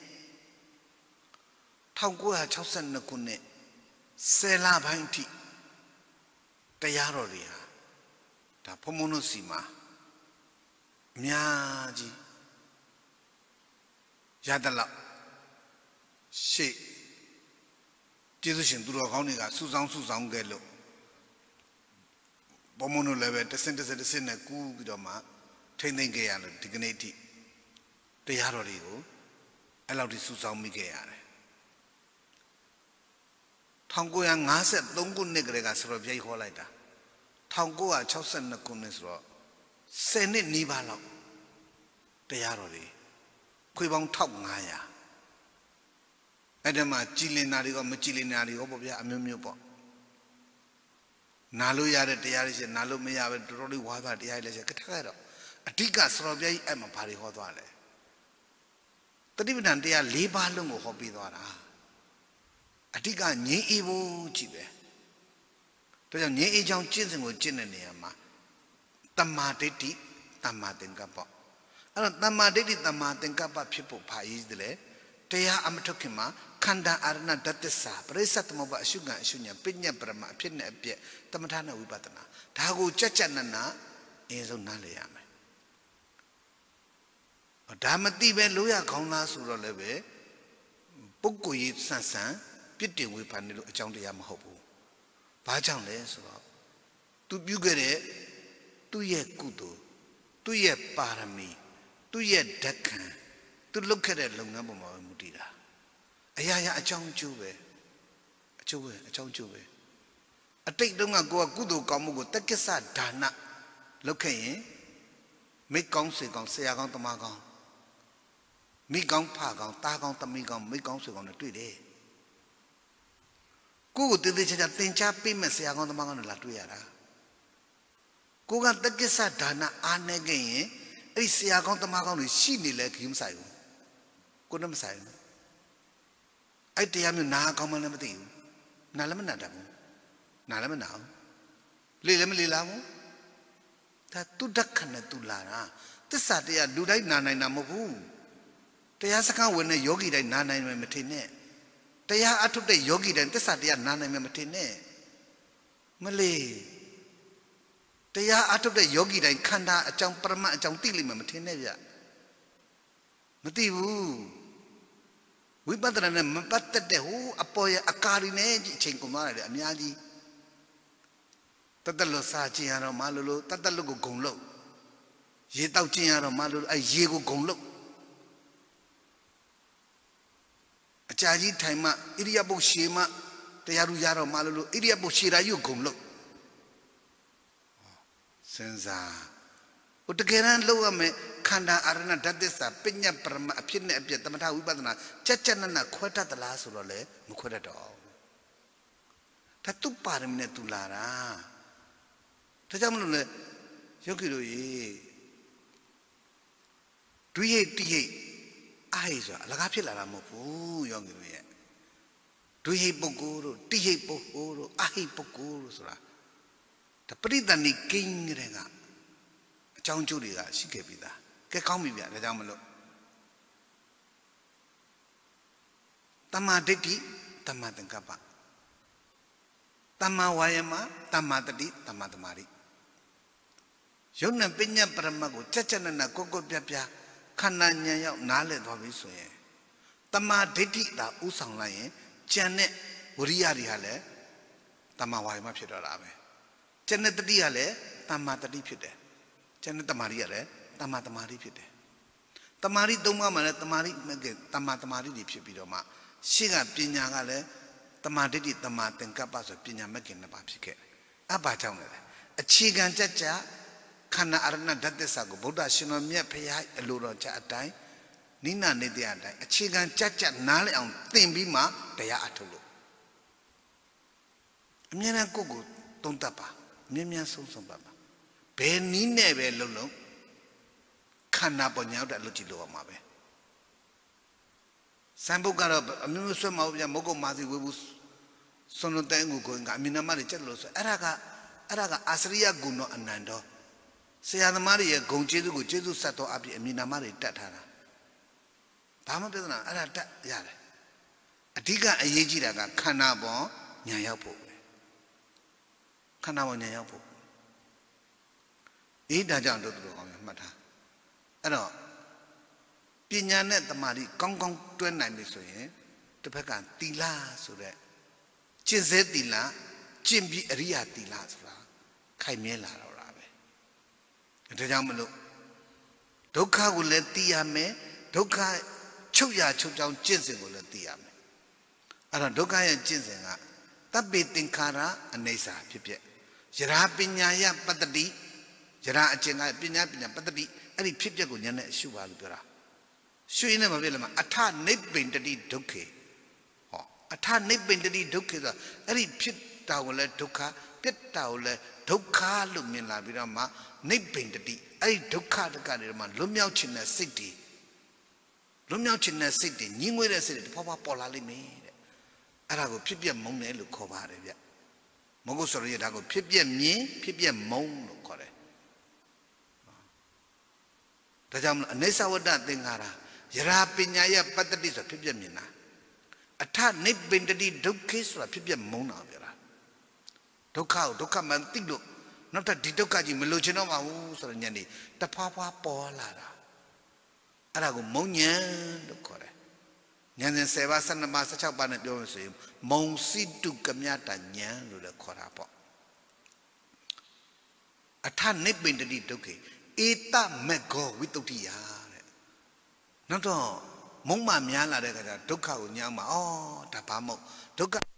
1962ခုနှစ်10 လပိုင်းထိတရားတော်တွေဟာဒါဘုံဘုံတို့စီမှာအများကြီးရတလောက်ရှေ့ကျေးဇူးရှင်သူတော်ကောင်းတွေကစုဆောင်ခဲ့လို့ဘုံဘုံတို့လည်းပဲတစ်စင်းနဲ့ကူးပြီးတော့မှထိမ့်သိမ့်ခဲ့ရလို့ဒီကနေ့အထိတရားတော်တွေကိုအဲ့လောက်ထိစုဆောင်မိခဲ့ရတယ်1953ခုနှစ်ကလေးကဆရာပြိုင်ခေါ်လိုက်တာ1962ခုနှစ်ဆိုတော့10နှစ်နီးပါးလောက်တရားတော်တွေခွေပေါင်း1500အဲ့ဒီမှာကြည်လင်တာတွေကမကြည်လင်တာတွေဟောပေါ့ဗျာအမျိုးမျိုးပေါ့နာလို့ရတဲ့တရားတွေရှိနာလို့မရပဲတော်တော်လေးဝါသွားတရားတွေလည်းရှိကထက်တော့အဓိကဆရာပြိုင်အဲ့မှာဘာတွေဟောသွားလဲတတိပဋ္ဌာန်တရား၄ပါးလုံးကိုဟောပြီးသွားတာအဓိကငြိမ်းအေးဖို့ကြည့်ပဲဒါကြောင့်ငြိမ်းအေးချောင်းကျင့်စဉ်ကိုကျင့်တဲ့နေရာမှာတမ္မာဒိဋ္ဌိတမ္မာသင်္ကပ္ပအဲ့တော့တမ္မာဒိဋ္ဌိတမ္မာသင်္ကပ္ပဖြစ်ဖို့ဘာရည်သလဲတရားအမထုတ်ခင်မှာခန္ဓာအာရဏဓာတ်သစ္စာပရိစ္ဆသမုပ္ပါအရှုခံအရှုညာပညာပရမအဖြစ်နဲ့အပြည့်တမထနဲ့ဝိပဿနာဒါကိုကြက်နနာအရင်ဆုံးနားလည်ရမယ်ဒါမသိပဲလို့ရခေါင်းသားဆိုတော့လည်းပဲပုဂ္ဂိုလ်ရေးဆန်းဆန်းပြစ်တင်ဝေဖန်နေလို့အကြောင်းတရားမဟုတ်ဘူးဘာကြောင့်လဲဆိုတော့သူပြုခဲ့တဲ့သူ့ရဲ့ကုသိုလ်သူ့ရဲ့ပါရမီသူ့ရဲ့ဓက္ခံသူလုပ်ခဲ့တဲ့လုပ်ငန်းပေါ်မှာမူတည်တာအရာရာအကြောင်းအကျိုးပဲအကျိုးပဲအကြောင်းအကျိုးပဲအတိတ်တုန်းကကိုကကုသိုလ်ကောင်းမှုကိုတက္ကစ္စဒါနလုပ်ခဲ့ရင်မိကောင်းစေကောင်းဆရာကောင်းတမကောင်းမိကောင်းဖကောင်းတားကောင်းသမီးကောင်းမိကောင်းဆွေကောင်းနဲ့တွေ့တယ်ကိုကိုတည်တည်ချာချာသင်ကြားပေးမဲ့ဆရာကောင်းတမကောင်းနဲ့လာတွေ့ရတာကိုကတက္ကစ္စဒါနအားနေခဲ့ရင်အဲ့ဒီဆရာကောင်းတမကောင်းတွေရှိနေလဲခင်းမဆိုင်ဘူးကိုနဲ့မဆိုင်ဘူးအဲ့တရားမျိုးနာကောင်းမှလည်းမသိဘူးနာလည်းမနာတတ်ဘူးနာလည်းမနာဘူးလေလည်းမလေလာဘူးဒါသူဓက္ခနဲ့သူလာတာသစ္စာတရားလူတိုင်းနာနိုင်တာမဟုတ်ဘူးတရားစကားဝင်တဲ့ယောဂီတိုင်းနာနိုင်မယ်မထင်နဲ့တရားအထုတ်တဲ့ယောဂီတိုင်းသစ္စာတရားနာနိုင်မယ်မထင်နဲ့မလေးတရားအထုတ်တဲ့ယောဂီတိုင်းခန္ဓာအကြောင်းပရမတ်အကြောင်းသိလိမ့်မယ်မထင်နဲ့ဗျမသိဘူးဝိပဿနာနဲ့မပတ်သက်တဲ့ဟိုအပေါ်ရအကာရီနဲ့အချိန်ကုန်သွားတယ်အများကြီးတတ်လို့စားခြင်းရတော့မလို့တတ်လို့ကိုဂုံလို့ရေတောက်ခြင်းရတော့မလို့အဲရေကိုဂုံလို့အကြာကြီးထိုင်မှဣရိယာပုတ်ရှည်မှတရားလူရတော့မလို့ဣရိယာပုတ်ရှည်တာယူဂုံလို့စဉ်းစားဟိုတကယ်တမ်းလောက်ရမယ်ခန္ဓာအာရဏဓာတ်သစ္စာပညာပရမအဖြစ်နဲ့အပြည့်သမထဝိပဿနာကြနနာခွဲတတ်သလားဆိုတော့လေမခွဲတတ်တော့ဒါသူ့ပါရမီနဲ့သူလာတာဒါကြောင့်မလို့လေယောဂီတို့ရေဒွိဟိတိဟိအာဟိဆိုတာအလကားဖြစ်လာတာမဟုတ်ဘူးယောဂီတို့ရဲ့ဒွိဟိပုဂ္ဂိုလ်တို့တိဟိပုဂ္ဂိုလ်တို့အာဟိပုဂ္ဂိုလ်တို့ဆိုတာဒါပရိသဏိကိန်းတွေကအကြောင်းကျိုးတွေကရှိခဲ့ပြီသားကဲကောင်းပြီဗျာဒါကြောင့်မလို့တမ္မာဒိဋ္ဌိတမ္မာသင်္ကပ္ပတမ္မာဝါယမတမ္မာတတိတမ္မာသမာဓိယုံနဲ့ပညာပရမတ်ကိုကြနနာကိုပြပြခန္ဓာဉာဏ်ရောက်နားလည်သွားပြီဆိုရင်တမ္မာဒိဋ္ဌိသာဥဆောင်လိုက်ရင်ဉာဏ်နဲ့ဝရိယတွေဟာလည်းတမ္မာဝါယမဖြစ်တော့တာပဲဉာဏ်နဲ့တတိကလည်းတမ္မာတတိဖြစ်တယ်ဉာဏ်နဲ့တမာရီကလည်းတမ္မာတမာရီဖြစ်တယ်တမာရီသုံးပါးမှာလည်းတမာရီတမ္မာတမာရီတွေဖြစ်ပြီးတော့မှရှေ့ကပညာကလည်းတမ္မာဒိဋ္ဌိတမ္မာသင်္ကပ္ပဆိုပညာမဲ့ခင်နှစ်ပါးဖြစ်ခဲ့အဘာကြောင့်လဲအခြေခံကြခန္ဓာအာရဏဓာတ်သစ္စာကိုဗုဒ္ဓရှင်တော်မြတ်ဖရာအလိုတော်ကြအတိုင်းနိနာနေတဲ့အတိုင်းအခြေခံကြနားလည်အောင်သင်ပြီးမှတရားအထုတ်လို့အမြဲတမ်းကိုယ်သုံးတတ်ပါမြဲမြံဆုံးပါဘယ်နည်းနဲ့ပဲလုံးခန္ဓာပေါ်ညောက်တဲ့အလုပ်ကြီးလုပ်အောင်ပါပဲစံပုတ်ကတော့အမျိုးမျိုးဆွဲမဟုတ်ဗျာမဟုတ်မာစီဝေဘူးစွန်တဲ့ငူကိုကအမြင်နာမတွေချက်လို့ဆိုအဲ့ဒါကအာစရိယဂုဏအနန္တောဆရာသမားတွေရဲ့ဂုံကျေးဇူးကိုကျေးဇူးဆက်တော်အပြည့်အမြင်နာမတွေတတ်ထားတာဘာမှပြဿနာအဲ့ဒါတက်ရတယ်အဓိကအရေးကြီးတာကခန္ဓာပေါ်ဉာဏ်ရောက်ဖို့ပဲခန္ဓာပေါ်ဉာဏ်ရောက်ဖို့ဒါကြောင့်တို့တို့ကောင်းရမှတ်ထားအဲ့တော့ပညာနဲ့တမာတိကောင်းကောင်းတွဲနိုင်ပြီဆိုရင်တစ်ဖက်ကသီလဆိုတဲ့ကျင့်စေသီလကျင့်ပြီးအရိယာသီလဆိုတာခိုင်မြဲလာတော့တာပဲဒါကြောင့်မလို့ဒုက္ခကိုလည်းသိရမယ်ဒုက္ခချုပ်ရချုပ်ကြောင်းကျင့်စဉ်ကိုလည်းသိရမယ်အဲ့တော့ဒုက္ခရဲ့ကျင့်စဉ်ကတပ္ပိသင်္ခါရအနေစာဖြစ်ဖြစ်ယရာပညာယပတ္တိယရာအကျင့်ကပညာပတ္တိအဲ့ဒီဖြစ်ပျက်ကိုဉာဏ်နဲ့ရှုပါလို့ပြောတာရှုရင်းနဲ့မဖြစ်လည်းမအထနိဗ္ဗိန္ဒတိဒုက္ခေဟောအထနိဗ္ဗိန္ဒတိဒုက္ခေဆိုတာအဲ့ဒီဖြစ်တာကိုလည်းဒုက္ခပြတ်တာကိုလည်းဒုက္ခလို့မြင်လာပြီးတော့မှနိဗ္ဗိန္ဒတိအဲ့ဒီဒုက္ခတကတွေမှာလွတ်မြောက်ခြင်းနဲ့စိတ်တည်လွတ်မြောက်ခြင်းနဲ့စိတ်တည်ညှင်းငွေတဲ့စိတ်တွေဖွားဖွားပေါ်လာလိမ့်မယ်တဲ့အဲ့ဒါကိုဖြစ်ပျက်မုန်းတယ်လို့ခေါ်ပါတယ်ဗျမဟုတ်ဆိုရရဒါကိုဖြစ်ပျက်မြင်ဖြစ်ပျက်မုန်းလို့ခေါ်တယ်ဒါကြောင့်အနိစ္စဝတ္တသင်္ခါရယရာပညာယပတ္တိဆိုဖြစ်ပျက်မြင်တာအထနိဗ္ဗိန္ဒတိဒုက္ခေဆိုတာဖြစ်ပျက်မုန်းတာပြောတာဒုက္ခကိုဒုက္ခမှန်သိလို့နောက်ထပ်ဒီဒုက္ခကြီးမလိုချင်တော့ပါဘူးဆိုတော့ညနေတဖွာဖွာပေါ်လာတာအဲ့ဒါကိုမုံဉဏ်လို့ခေါ်တယ်ဉာဏ်စဉ်10ပါး12ပါး16ပါးနဲ့ပြောလို့ဆိုရင်မုံစိတုကမြတဉာဏ်လို့လည်းခေါ်တာပေါ့အထနိဗ္ဗိန္ဒတိဒုက္ခေဧတမေဃောဝိတုဒ္ဓိယတဲ့နောက်တော့မုံမှများလာတဲ့အခါကျဒုက္ခကိုညောင်းမှာဒါဘာမို့ဒုက္ခ